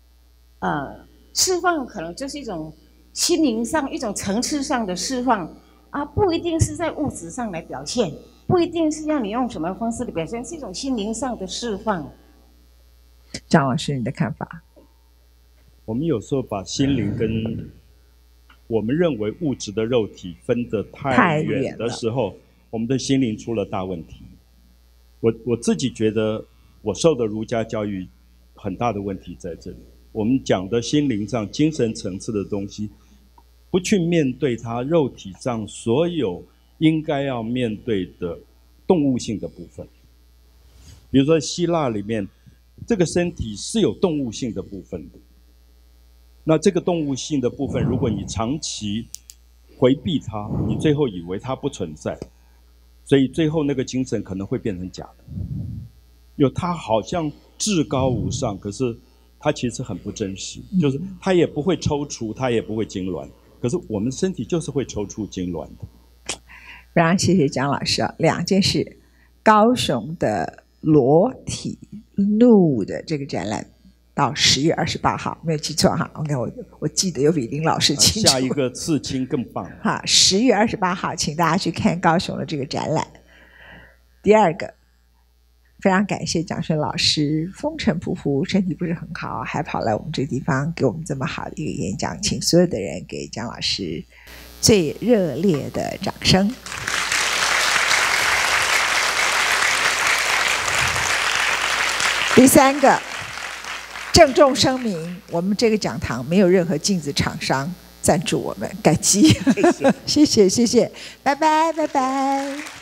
释放可能就是一种心灵上一种层次上的释放啊，不一定是在物质上来表现，不一定是要你用什么方式的表现，是一种心灵上的释放。 张老师，你的看法？ 我们有时候把心灵跟我们认为物质的肉体分得太远的时候，我们的心灵出了大问题。我自己觉得，我受的儒家教育很大的问题在这里。我们讲的心灵上、精神层次的东西，不去面对它肉体上所有应该要面对的动物性的部分。比如说希腊里面，这个身体是有动物性的部分的。那这个动物性的部分，如果你长期回避它，你最后以为它不存在，所以最后那个精神可能会变成假的。有它好像至高无上，可是它其实很不真实，就是它也不会抽搐，它也不会痉挛，可是我们身体就是会抽搐痉挛的。 非常谢谢蒋老师啊！两件事，高雄的裸体怒的这个展览。到10月28号，没有记错哈。我记得有比林老师清楚。 下一个刺青更棒。 哈，10月28号，请大家去看高雄的这个展览。第二个，非常感谢蒋勋老师风尘仆仆，身体不是很好，还跑来我们这个地方给我们这么好的一个演讲，请所有的人给蒋老师最热烈的掌声。第三个。郑重声明，我们这个讲堂没有任何镜子厂商赞助我们，感激，谢谢，拜拜，拜拜。